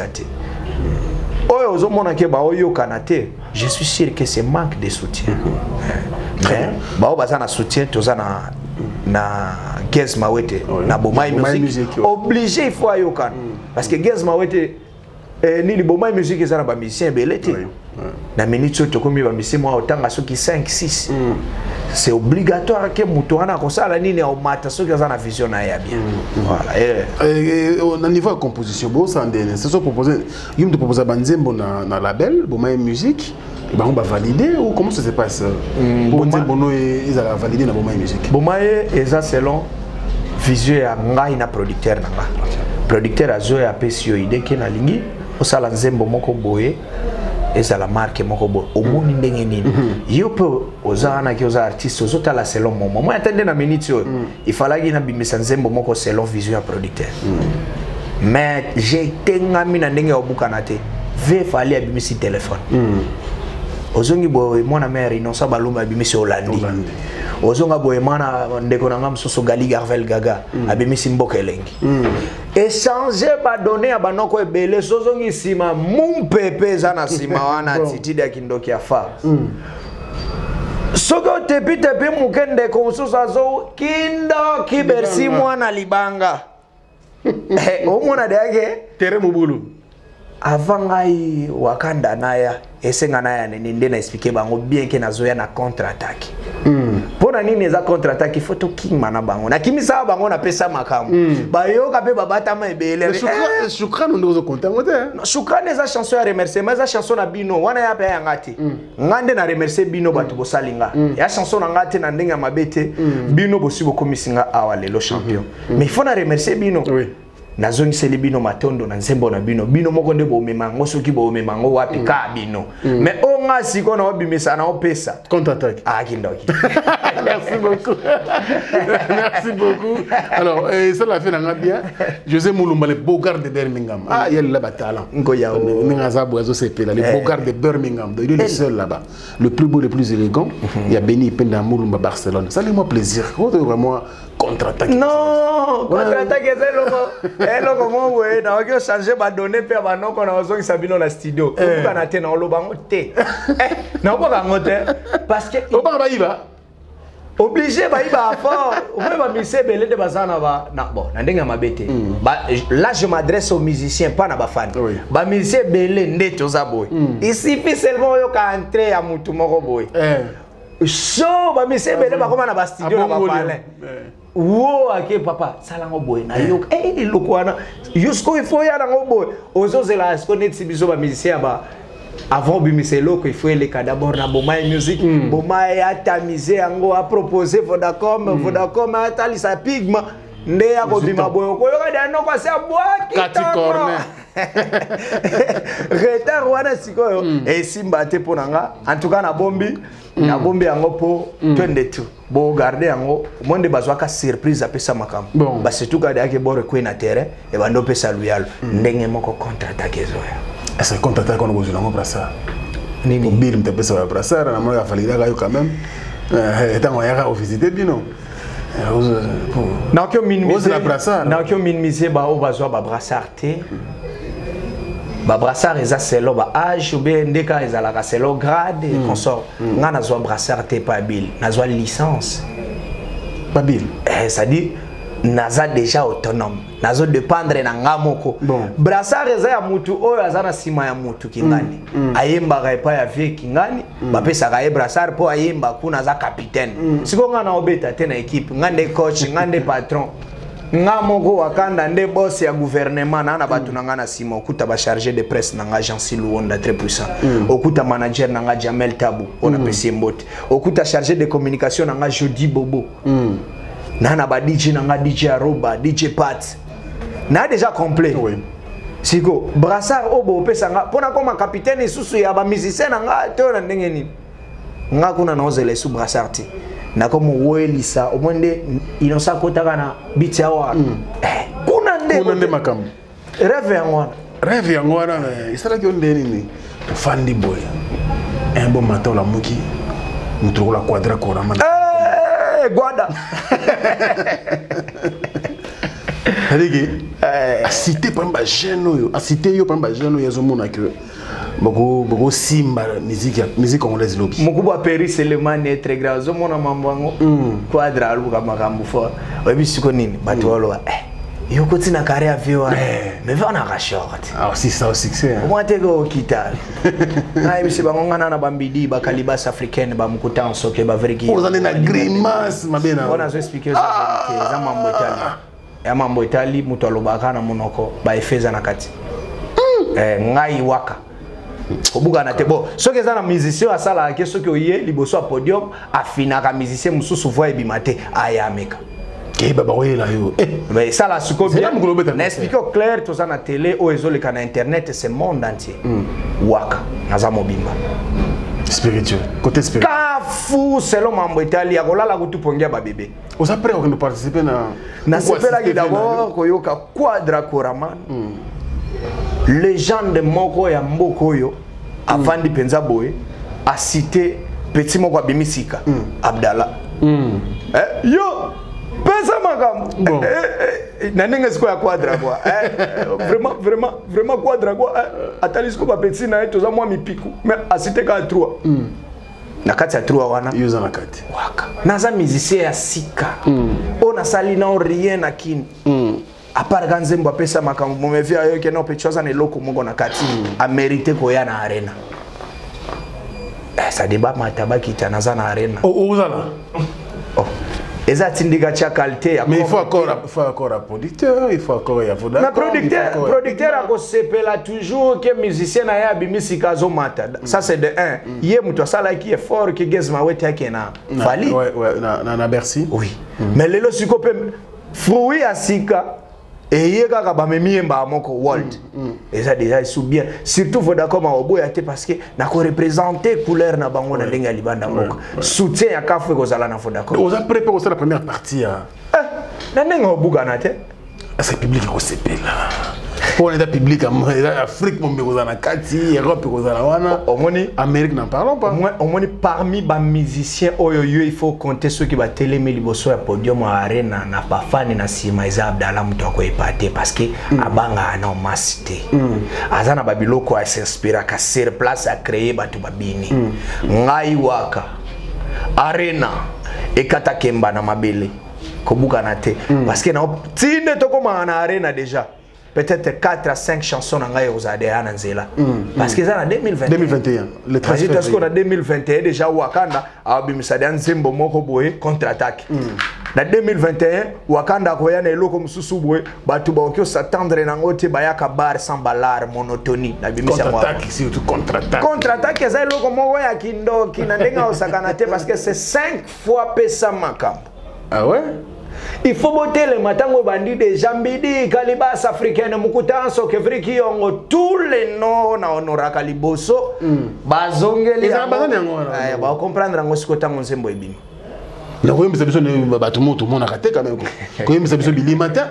[SPEAKER 1] oyo ozomona ke ba oyo kanate je suis sûr que c'est manque de soutien mais ba obaza na soutien toza na na Gez Mawete na Bomaï Music obligé il faut ayokana parce que Gezma wete ni li boma musique ezana ba musicien belete na minute to komi ba musicien moi otanga soki cinq six c'est obligatoire que muto ana ko sala nini au mata soki ezana vision na ya bien voilà
[SPEAKER 4] et au niveau de composition bon ça ndene c'est ça proposer yim te proposer banzembo na na label boma musique et ben on va valider ou comment ça se passe pour dire bono ils a validé na boma musique
[SPEAKER 1] boma eza selon vision ya ngai na producteur na nga producteur azo ya pesio idée ke na lingi osala nzembo moko boye eza la marque moko boye omoni ndenge nini yo pe ozana ki oza artiste ozotala selon momo moi attendez na minute yo il fallait na bimisa nzembo moko selon vision ya producteur mais j'ai tengami na ndenge obukana te ve fallait abimisi téléphone ozongi boye mwana mère inonsa baluma abimisi Hollandi ozonga boye mana ndeko nanga msoso Gali Garvel Gaga abimisi mboka elengi échanger ba donner ya banoko ebele sozongi sima mumpepe za na sima wana titidi ya kindoki ya fa soko tepi tepi mukende ko msoso azo kindo kibersi mwana libanga o mwana dege
[SPEAKER 4] tere mubulu
[SPEAKER 1] avant ngai wakanda naya esenga naya nini nde na expliquer bango bien que nazoya na contre attaque mm. Pona nini eza contre attaque il faut to king mana bango na kimisa bango na pesa makamu mm. Ba yo ka pe babata ma ebele
[SPEAKER 4] shukran shukran ndo zo content ngote
[SPEAKER 1] shukran eza chanson ya remercier mais eza chanson na bino wana ya pe ya ngati mm. Ngande na remercier bino batu bo salinga mm. Ya chanson na ngati na ndenga mabete mm. Bino bo sibo komisinga awa lelo champion mm -hmm. Mais il faut na remercier bino oui. Nazongi seli bino matondo na nzembo na bino bino moko nde bo memango soki bo memango wapi ka bino mais onga siko na obimisa na opesa
[SPEAKER 4] contre attaque
[SPEAKER 1] ah kindoki
[SPEAKER 4] merci beaucoup merci beaucoup alors euh, ça la fait na bien José Mulumba le Bogart de Birmingham ah il y a là-bas talent
[SPEAKER 1] ngo yao
[SPEAKER 4] ningaza boazo sepela le Bogart de Birmingham il est le seul là-bas le plus beau le plus élégant il y a Benny Penda Mulumba Barcelone ça fait moi plaisir vraiment contre-attaque
[SPEAKER 1] non contre-attaque c'est logo eh logo mo we na oki changer ba donner pe ba non qu'on a besoin sabino na studio on va na te na lobango te eh na ko ba ngote parce que
[SPEAKER 4] on ba ba iba
[SPEAKER 1] obligé ba iba fort on va ba mise belé de bazana ba na bon na ndenga mabete ba là je m'adresse aux musiciens pas na ba fan ba musicien belé ndeto za boy ici puis seulement yo ka entrer ya mutu moko boy eh so ba mise belé ba koma na ba studio na ba palais wo ake papa salango boy na yo eh lokwana yusko il faut ya nango boy ozozela esko net biso ba musicien ba avant bimiselo ko il faut les cas d'abord na boma music boma ya tamiser yango a proposer Vodacom Vodacom atali sa pigma nde ya ko bima boy ko yo ka no kwa sa boy
[SPEAKER 4] kati corner
[SPEAKER 1] retard wana sikoyo e simba te ponanga en tout cas na bombi na bombi yango po twende tu bo garder yango monde bazwa ka surprise apesa makam ba surtout ka yake bore ko na terrain e bando pesa luyalo ndenge moko contre attaque zoya
[SPEAKER 4] est-ce contre attaque on gozo nango brasa nini bill mte pesa brasa na mo ya valida ka yo quand même euh tant on ya visiter bino
[SPEAKER 1] na ko minimiser na ko minimiser ba o bazwa ba brassard te ba brassard eza selo ba âge ou bien ndeka ezala ka selo grade et consort nga nazwa brassard te pas bill nazwa licence
[SPEAKER 4] pas bill
[SPEAKER 1] eh ça dit naza déjà autonome nazo dépendre na nga moko brassard eza ya mutu oyo azana sima ya mutu kingani ayemba ka epa ya vie kingani ba pesa ka e brassard po ayemba kuna za capitaine siko nga na obeta te na équipe ngande coach ngande patron nga moko wakanda nde boss ya gouvernement na na batu na nga na sima okuta ba chargé de presse na nga Jean Silouonda très puissant okuta manager na nga Jamel Tabou on a pesi mbote okuta chargé de communication na nga Jody Bobo na na ba D J na nga D J Aroba D J Pat na déjà complet oui siko brassard obo pesa nga pona koma capitaine susu ya ba musicien na nga to na ndenge ni nga kuna na ozele su brassard ti na komo welisa omonde inosa kotaka na beat ya wa eh kuna nde
[SPEAKER 4] kuna nde makam
[SPEAKER 1] rêve ya ngwana
[SPEAKER 4] rêve ya ngwana isala ki onde nini fandi boy un bon matin la muki mutro la quadra kora man
[SPEAKER 1] eh guada
[SPEAKER 4] Adiki a cité pamba jeune yo a cité yo pamba jeune yo zo mona que beaucoup beaucoup simba musique musique congolaise lobi
[SPEAKER 1] mukuba Peri Selemani est très grave zo mona mambo ngo quadra aluka makambo fort obi siko nini batu walo eh yo koti na carrière viwa mais va na rashort
[SPEAKER 4] ah si ça au succès
[SPEAKER 1] moi te go kitale ai bisi bangongana na bambidi ba kalibas africaine ba mkuta soke ba veriki
[SPEAKER 4] vous allez na grimace mabena
[SPEAKER 1] on a expliqué ça za mambo Italie ya mambo Italie mutu alobaka na monoko ba efeza na kati eh ngai waka obuka na te bon soki za na musicien asala ke soki oye liboso a podium afina ka musicien mususu voix ebimate ayameka.
[SPEAKER 4] Eh baba oui là yo.
[SPEAKER 1] Mais ça là suko bien. N'explique clair tout ça na télé ou ezole ka na internet c'est monde entier. Waka naza mobimba.
[SPEAKER 4] Spirituel. Côté spirituel.
[SPEAKER 1] Kafu selon mambo Italie akolala kutu pongia ba bébé.
[SPEAKER 4] Vous après on participer na
[SPEAKER 1] na sepela ki d'abord koyoka Quadra Koraman. Légende moko ya mboko yo avandi penza boy a cité petit moko bimisika Abdallah. Eh yo pesa magam bon. eh, eh, na ninga siko ya Quadra quoi eh, vraiment vraiment vraiment Quadra quoi eh, atali siko ba petit na eto za mwa mipiku mais asite ka trois mm. na kati ya trois wana
[SPEAKER 4] yuza na kati
[SPEAKER 1] waka naza musicien ya sika mm. ona sali na rien na kin mm. apart ganzembo pesa makam momevia yo ke no pechoza ne loko mongo na kati mm. a mérité ko ya na arena eh, ça débat matabaki tanaza na arena
[SPEAKER 4] oh uzala
[SPEAKER 1] oh Ezatindika cha qualité ya.
[SPEAKER 4] Mais il faut encore il faut encore un producteur, il faut encore y avoir
[SPEAKER 1] na producteur producteur ako sepela toujours que musicien na ya bimisika zo mata. Ça c'est de un. Yé muto sala qui est fort que gezma wete yake na Fally.
[SPEAKER 4] Ouais ouais na na Bercy.
[SPEAKER 1] Oui. Mais lelo siko pe fruit asika et yé kaka ba memiemba moko world. Et ça déjà sous bien. Surtout faut d'accord ma obo yate parce que na ko représenter couleur na bango na lenga libanda moko. Soutien ya kafu ko zala na faut d'accord.
[SPEAKER 4] On a préparé aussi la première partie.
[SPEAKER 1] Eh, na nenga obuga na te.
[SPEAKER 4] C'est public ko sepela. Pour l'état public Afrique mon beau na kati, Europe ko zala wana. Omoni Amérique n'en parlons pas.
[SPEAKER 1] Moi omoni parmi ba musiciens oyo yo il faut compter ceux qui ba télémé liboso ya podium arena na ba fan na sima Isa Abdallah muto ko epate parce que abanga na masité. Azana ba biloko a s'inspira ka sur place a créer batu babini. Ngai waka arena ekata kemba na mabele kobuka na te parce que na tinde to koma na arena déjà peut-être quatre à cinq chansons na ngai ozade ana nzela parce que ça en deux mille vingt
[SPEAKER 4] deux mille vingt et un le treize février
[SPEAKER 1] parce qu'on a deux mille vingt et un déjà Wakanda abimisa dan nzembo moko boye contre-attaque na deux mille vingt et un Wakanda ko yana eloko mususu boye batu ba okyo s'attendre na ngote bayaka bar sans balar monotonie na bimisa
[SPEAKER 4] moi contre-attaque surtout contre-attaque
[SPEAKER 1] contre-attaque ça eloko moko ya kindoki na ndenga osakana te parce que c'est cinq fois pesa makambo.
[SPEAKER 4] Ah ouais.
[SPEAKER 1] Il faut botter le matango bandi de Jambidi, Kalibas africaine, Mukutanso, Kevriki Yongo, tous les noms na honora Kaliboso, Bazongeli. On va comprendre en Oskota Monsembo Ebim.
[SPEAKER 4] La royaume c'est besoin de bâtiment, tout le monde a raté quand même. Royaume c'est besoin de Bilimata.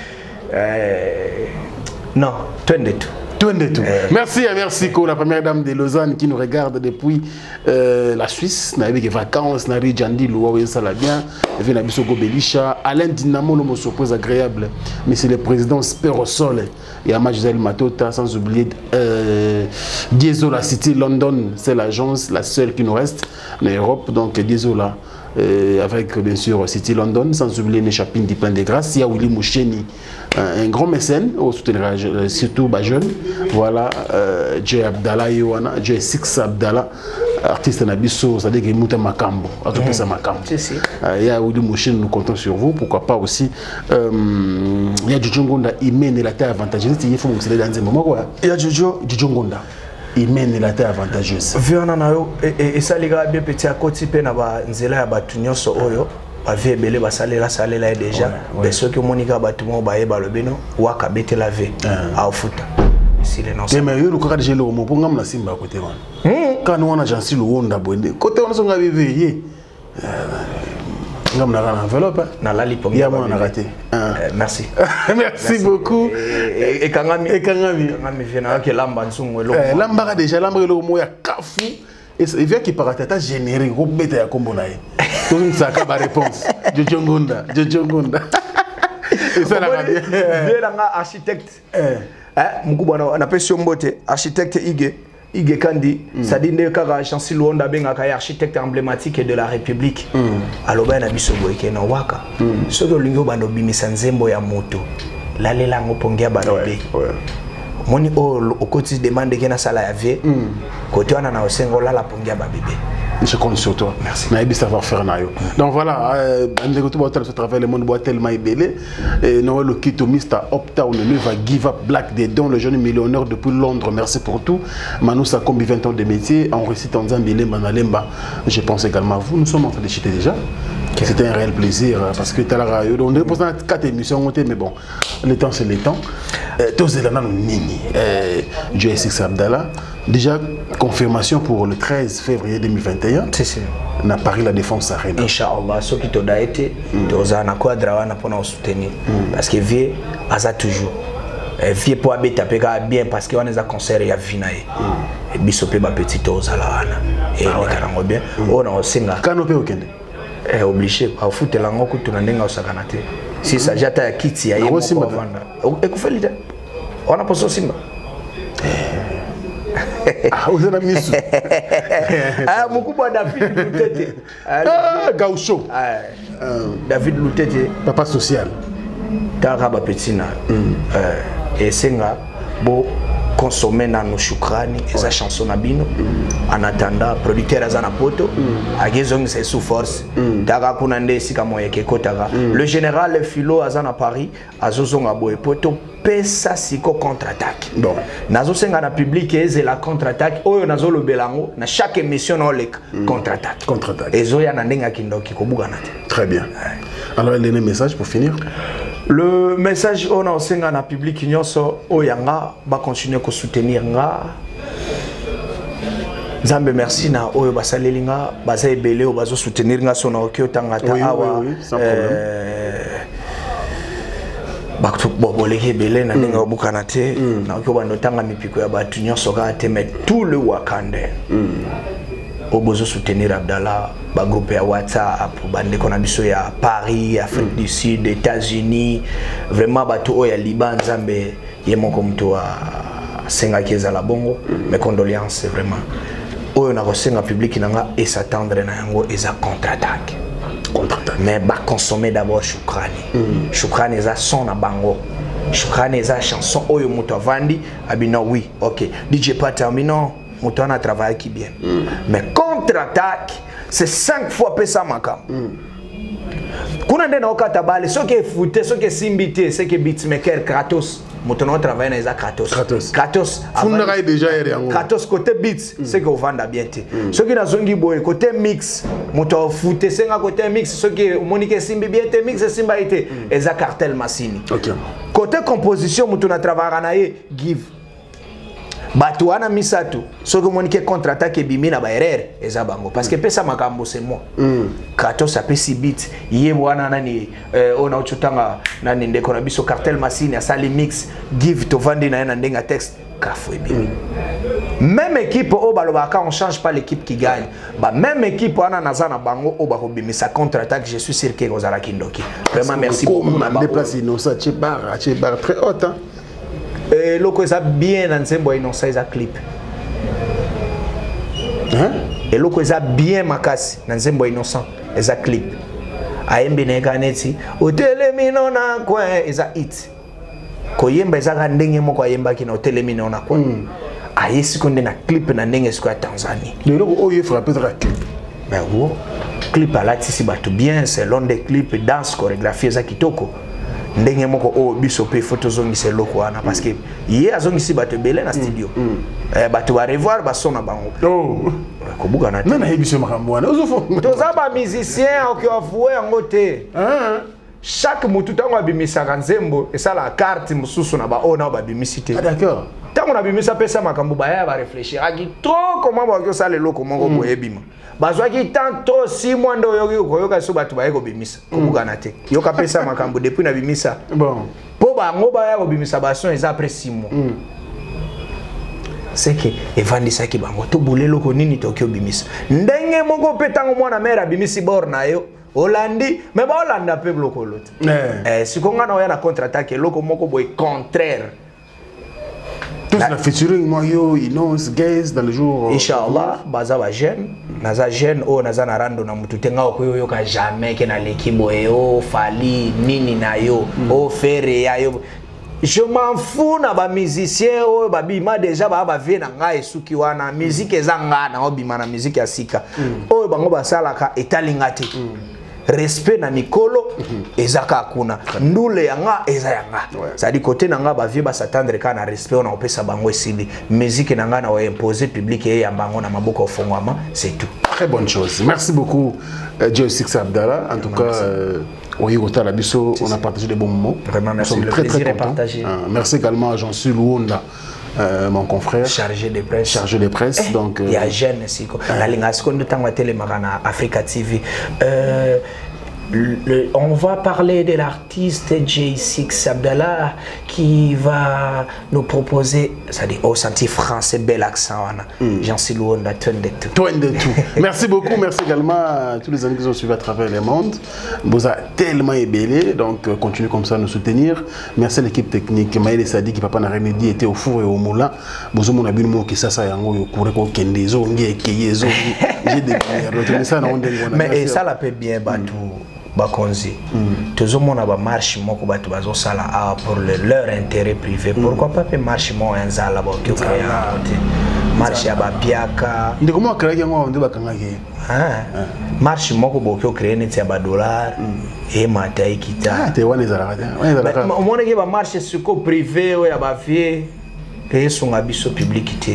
[SPEAKER 1] Non, twenty-two.
[SPEAKER 4] twenty-two. Merci à merci la première dame de Lausanne qui nous regarde depuis euh, la Suisse. Nous avons des vacances, nous avons des Jandi, nous avons ça bien. Nous avons des Belisha. Alain Dinamo, nous sommes agréable. Mais c'est le président Sperosol et Ama Gisèle Matota, sans oublier euh, Diesola City London. C'est l'agence, la seule qui nous reste en Europe. Donc Diesola. Euh, avec bien sûr City London, sans oublier les chapines du plein de grâce. Il y a Willy Moucheni, un, un grand mécène, au soutien surtout bah, jeune. Voilà, euh, Joe Abdallah, Yohana, Joe Six Abdallah, artiste Nabiso, c'est-à-dire qu'il monte Makambo, à tout ça Makambo. Il y a Willy Moucheni, nous comptons sur vous. Pourquoi pas aussi. Euh, il y a Jojo Ngonda, il mène la terre avantageuse. Il faut que vous dans un moment.
[SPEAKER 1] Il y a Jojo
[SPEAKER 4] Ngonda. Il mène la terre avantageuse.
[SPEAKER 1] Viana na yo et ça les gars bien petit à côté pe na ba nzela ya batu nyonso oyo ba vie belé ba salela salela déjà mais ceux qui monika batu mo ba yeba lobeno waka bete la vie a ofuta ici les non.
[SPEAKER 4] Mais yo ko ka déjà le mo ponga na simba côté wana. Quand on a jansi le wonda bonde côté wana so nga vivre ngam na kana enveloppe
[SPEAKER 1] na la lipo
[SPEAKER 4] ya mo na raté.
[SPEAKER 1] Merci.
[SPEAKER 4] Merci beaucoup.
[SPEAKER 1] Et kangami
[SPEAKER 4] et kangami
[SPEAKER 1] kangami vient que lamba nsungwe lo.
[SPEAKER 4] Lamba déjà lamba lo mo ya kafu et il vient qui par tata généré ko beta ya kombo na ye. Tout ça ka ba réponse. Jojo Ngonda, Jojo Ngonda. Et ça la radio.
[SPEAKER 1] Vient nga architecte. Eh mukubwa na na pesio mbote architecte Ige Ige Kandi, ça dit que Kara Chancy Luonda benga kaya architecte emblématique de la République. Alors ben na biso boyeke na waka. Soto lingo bando bimisa nzembo ya moto. lalela ngo pongia ba bébé moni o au côté demande que na sala ya vie côté wana na osengo lala pongia ba bébé.
[SPEAKER 4] Je compte sur toi.
[SPEAKER 1] Merci.
[SPEAKER 4] Naïbi savoir faire naïo. Donc voilà, on ce travail le monde boit tellement ébélé. Et nous le kit au Mister Uptown, le va give up Black des dons, le jeune millionnaire depuis Londres. Merci pour tout. Manu ça combi vingt ans de métier, on récite en Zambie, Manalemba. Je pense également à vous. Nous sommes en train de chiter déjà. Okay. C'était un réel plaisir parce que tu as la radio. On est posé quatre émissions, mais bon, le temps c'est le temps. Tous les gens Nini, Joe Six Abdallah. Déjà, confirmation pour le treize février deux mille vingt et un.
[SPEAKER 1] C'est ça.
[SPEAKER 4] On a Paris la Défense Arena.
[SPEAKER 1] Inch'Allah, ce qui t'a été, tu as un quadra pour soutenir. Parce que vie, ça toujours. Vie pour habiter bien parce qu'on a un concert et à Vinae. Et bisopé ma petite ose à la Hana. Et on a bien. On a un single.
[SPEAKER 4] Canopé au Kende.
[SPEAKER 1] Est obligé à foutre la langue que tu n'as pas sacanate. Si ça jette à Kitty, il y a un peu de fait. On a posé Simba.
[SPEAKER 4] Ah, vous avez mis ça.
[SPEAKER 1] Ah, beaucoup de David Loutete.
[SPEAKER 4] Ah, Gaucho.
[SPEAKER 1] David Loutete.
[SPEAKER 4] Papa social.
[SPEAKER 1] Taraba Petina. Et Senga, bon, consommer dans nos choukrani, et sa chanson nabino. En attendant, producteur Azana Poto, Agezong c'est sous force. Taga Kunande Sikamoye Kekotaga. Le général Philo Azana Paris, Azozong Aboe Poto. Pesa siko contre-attaque. Bon. Nazo senga na public c'est la contre-attaque. Oyo nazo le belango na chaque émission on le contre-attaque.
[SPEAKER 4] Contre-attaque.
[SPEAKER 1] Et zoya na ndenga kindoki ko buganate.
[SPEAKER 4] Très bien. Alors le message pour finir.
[SPEAKER 1] Le message on a senga na public nyonso oyanga ba continuer ko soutenir nga. Zambe merci na oyo basaleli nga baza ebele o bazo soutenir nga sona okyo tangata awa.
[SPEAKER 4] Oui, oui, sans problème.
[SPEAKER 1] Boboleke belé na ndenge obukanate na ko bando tanga mipiko ya batu nyonso ka te mais tout le Wakandais obozo soutenir Abdallah ba groupe ya WhatsApp bande kona biso ya Paris, Afrique du Sud, États-Unis, vraiment batu o ya Liban Nzambe ye moko mtu wa senga kieza la bongo mes condoléances vraiment oyo na kosenga public nanga et s'attendre na yango eza contre-attaque. Mais bah consommer d'abord Choukrani. Mm. Choukrani est son à bango. Choukrani est chanson. Oyo muto vandi. Abino oui, ok. D J Pata abino muto na travail qui bien. Mm. Mais contre-attaque, c'est cinq fois pesa makam. Kuna ndena okata bale. Ce qui est fouté, ce qui est simbité, ce qui est beatmaker Kratos. Muto na travail na eza Kratos.
[SPEAKER 4] Kratos.
[SPEAKER 1] Kratos.
[SPEAKER 4] Funera déjà
[SPEAKER 1] Kratos côté beats, c'est que vous vendez bien. Ce qui na zongi boy côté mix. Muto fouté senga côté mix, ce qui Monique simbi bien te mix simba été eza cartel Massini.
[SPEAKER 4] OK.
[SPEAKER 1] Côté composition muto na travail na ye give. Batuana misatu, ce que Monique contre-attaque et bimina ba erreur eza bango parce que pesa makambo c'est moi. Kratos a pesi beat, yé wana nani euh on a utanga nani ndeko na biso cartel Massini a sali mix give to vandi na na ndenga texte kafou bien. Même équipe au balobaka on change pas l'équipe qui gagne. Bah même équipe wana nazana bango au bakobimisa contre-attaque, je suis sûr que ozala kindoki. Vraiment merci beaucoup.
[SPEAKER 4] On déplace Innocent Tchebar, Tchebar très haute hein.
[SPEAKER 1] Et loko eza bien na nzembo Innocent eza clip.
[SPEAKER 4] Hein?
[SPEAKER 1] Et loko eza bien makasi na nzembo Innocent eza clip. Aembe neka neti otelemino na kwa eza hit. Koyemba eza ka ndenge moko ayemba ki na otelemino na kwa. Mm. Ayesi konde na clip na ndenge siko ya Tanzanie.
[SPEAKER 4] Le loko oyo frappé dans la clip.
[SPEAKER 1] Mais wo clip ala tisi batu bien selon des clips danse chorégraphie eza kitoko. Ndenge moko o biso pe photo zongi se loko wana parce que hier zongi si bato belé na studio eh bato va revoir ba sona bango
[SPEAKER 4] oh
[SPEAKER 1] ko buka na
[SPEAKER 4] na hebiso makambo wana ozofo
[SPEAKER 1] toza ba musicien o ki avouer ngo te hein chaque mutu tango abimisa nzembo esala carte mususu na ba ona ba bimisité
[SPEAKER 4] ah d'accord
[SPEAKER 1] tango na bimisa pesa makambo ba ya ba réfléchir aki trop comment ba ko sala loko moko boye bima bazwaki tanto six mois ndo yoki koyoka so batu baye ko bimisa ko buka na te yoka pesa makambo depuis na bimisa
[SPEAKER 4] bon
[SPEAKER 1] po ba ngo ba ya ko bimisa ba son eza après six mois c'est que evandisa ki bango to bulelo ko nini tokyo bimisa ndenge moko petango mwana mera bimisi bor na yo Hollandi mais ba Hollanda pe bloko lot eh sikonga na ya na contre-attaque loko moko boy contraire.
[SPEAKER 4] Tous la featuring Mario, Inos, Gaze dans le jour.
[SPEAKER 1] Inch'Allah, baza wa jeune, naza jeune o naza na rando na mutu tenga okoyo yo ka jamais ke na l'équipe o fali nini na yo o fere ya yo je m'en fous na ba musicien o ba bima déjà ba ba vie na ngai suki wana musique ezanga na obima na musique ya sika o bango basalaka etalingate respect na mikolo ezaka kuna ndule yanga eza yanga ça dit côté nanga ba vie ba s'attendre kana respect on opesa bango esili musique nanga na wa imposer public et ya bango na maboko ofongwama c'est tout.
[SPEAKER 4] Très bonne chose. Merci beaucoup Joe Six Abdallah. En tout cas oui, on a partagé des bons moments.
[SPEAKER 1] Vraiment merci. Le
[SPEAKER 4] très,
[SPEAKER 1] plaisir
[SPEAKER 4] très
[SPEAKER 1] est partagé.
[SPEAKER 4] Euh, merci également à Jean-Sul Wonda, euh, mon confrère.
[SPEAKER 1] Chargé de presse.
[SPEAKER 4] Chargé de presse.
[SPEAKER 1] Eh,
[SPEAKER 4] donc.
[SPEAKER 1] Il y a jeune ici. La ligne à ce qu'on entend à Télémarana, Africa T V. Euh, Le, on va parler de l'artiste J six Abdallah qui va nous proposer, c'est-à-dire au senti français, bel accent, mm. Jean-Sil Wonda, tout de tout.
[SPEAKER 4] Tout de tout. Merci beaucoup, merci également à tous les amis qui nous ont suivis à travers le monde. Vous avez tellement ébélé, donc euh, continuez comme ça à nous soutenir. Merci à l'équipe technique, Maël Sadi qui papa n'a rien dit, était au four et au moulin. Vous avez mon mot qui ça, ça, yango, yo, kure ko kende zo, ngi ekeye zo, j'ai des bières. Ça, non,
[SPEAKER 1] mais ça la peut bien, batou. Bakonzi tous on a ba marche moko batu bazo sala a pour le, leur intérêt privé pourquoi pas pe marche mo enzala ba ko créer marche ya ba biaka
[SPEAKER 4] ndi comment créer yango ndi bakanga ke
[SPEAKER 1] ah marche moko bo ko créer net ya ba dollar et mata ikita
[SPEAKER 4] ah te wana ezala wana
[SPEAKER 1] on mona ke ba marche suko privé o ya ba vie et son abisso publicité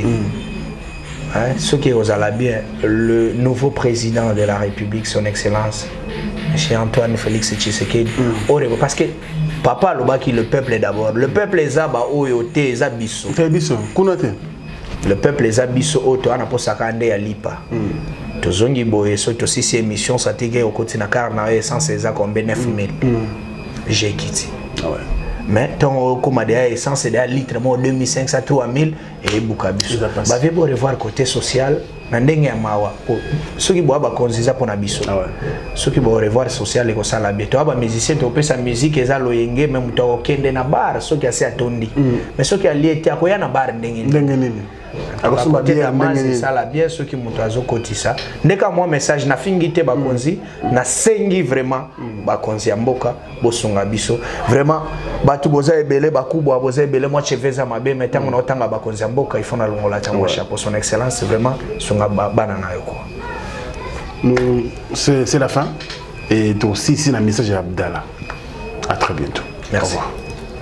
[SPEAKER 1] hein ce qui aux ala bien le nouveau président de la République son excellence Monsieur Antoine Félix Tshisekedi mm. parce que papa lobaki le peuple d'abord le peuple ezaba oyote ezabiso
[SPEAKER 4] ezabiso kunate
[SPEAKER 1] le peuple ezabiso oto ana posaka nde ya lipa mm. tozongi boye so to sisi émission ça tege au côté na car na essence eza combien neuf mille mm. j'ai quitté ah ouais mais ton comme de essence de litre mo deux mille cinq cents trois mille et bukabiso ba vebo revoir côté social na ndenge ya mawa soki bo ba konziza pona biso ah ouais soki bo revoir social ko sala beto aba musicien to pesa musique eza loyenge même to okende na bar soki asi atondi mm. mais soki aliete akoya na bar ndenge
[SPEAKER 4] ndenge nini
[SPEAKER 1] akosomba bien ndenge sala bien soki muto azokotisa ndeka moi message na fingite ba konzi mm. na sengi vraiment mm. ba konzi ya mboka bosunga biso vraiment batu boza ebele bakubwa boza ebele moi cheveza mabe metango na otanga ba konzi ya mboka ifona longola tango chapeau son excellence vraiment sunga bana na yoko.
[SPEAKER 4] C'est la fin et aussi ici la message d'Abdallah. À très bientôt.
[SPEAKER 1] Merci.
[SPEAKER 4] Au revoir.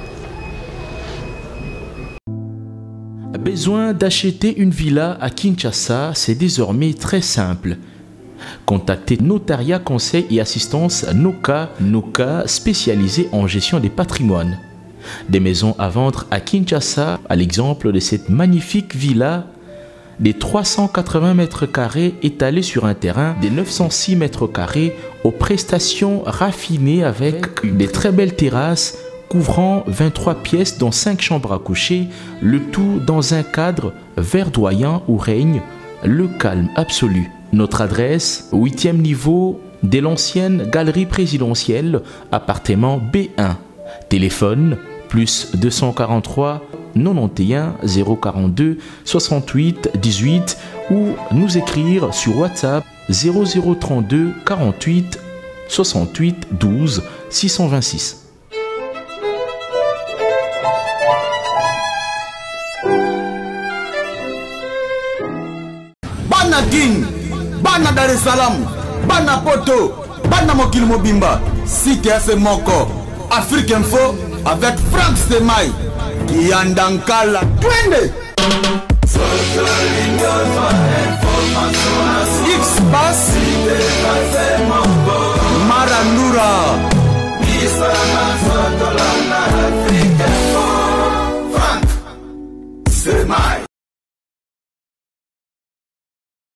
[SPEAKER 2] Besoin d'acheter une villa à Kinshasa, c'est désormais très simple. Contactez Notaria Conseil et Assistance Noka, Noka spécialisé en gestion des patrimoines. Des maisons à vendre à Kinshasa, à l'exemple de cette magnifique villa des trois cent quatre-vingts mètres carrés étalés sur un terrain de neuf cent six mètres carrés aux prestations raffinées avec des très belles terrasses couvrant vingt-trois pièces dont cinq chambres à coucher, le tout dans un cadre verdoyant où règne le calme absolu. Notre adresse, huitième niveau de l'ancienne galerie présidentielle, appartement B un. Téléphone, plus deux cent quarante-trois quatre-vingt-onze zéro quarante-deux soixante-huit dix-huit ou nous écrire sur WhatsApp zéro zéro trente-deux quarante-huit soixante-huit douze six cent vingt-six.
[SPEAKER 3] Bana King, Bana Dar es Salaam, Bana Poto, Bana Mokil Mobimba, Cité F Moko, Afrique Info avec Franck Semaï, Yandankala, Twende. X-Bass, Marandura, Franck Semaï.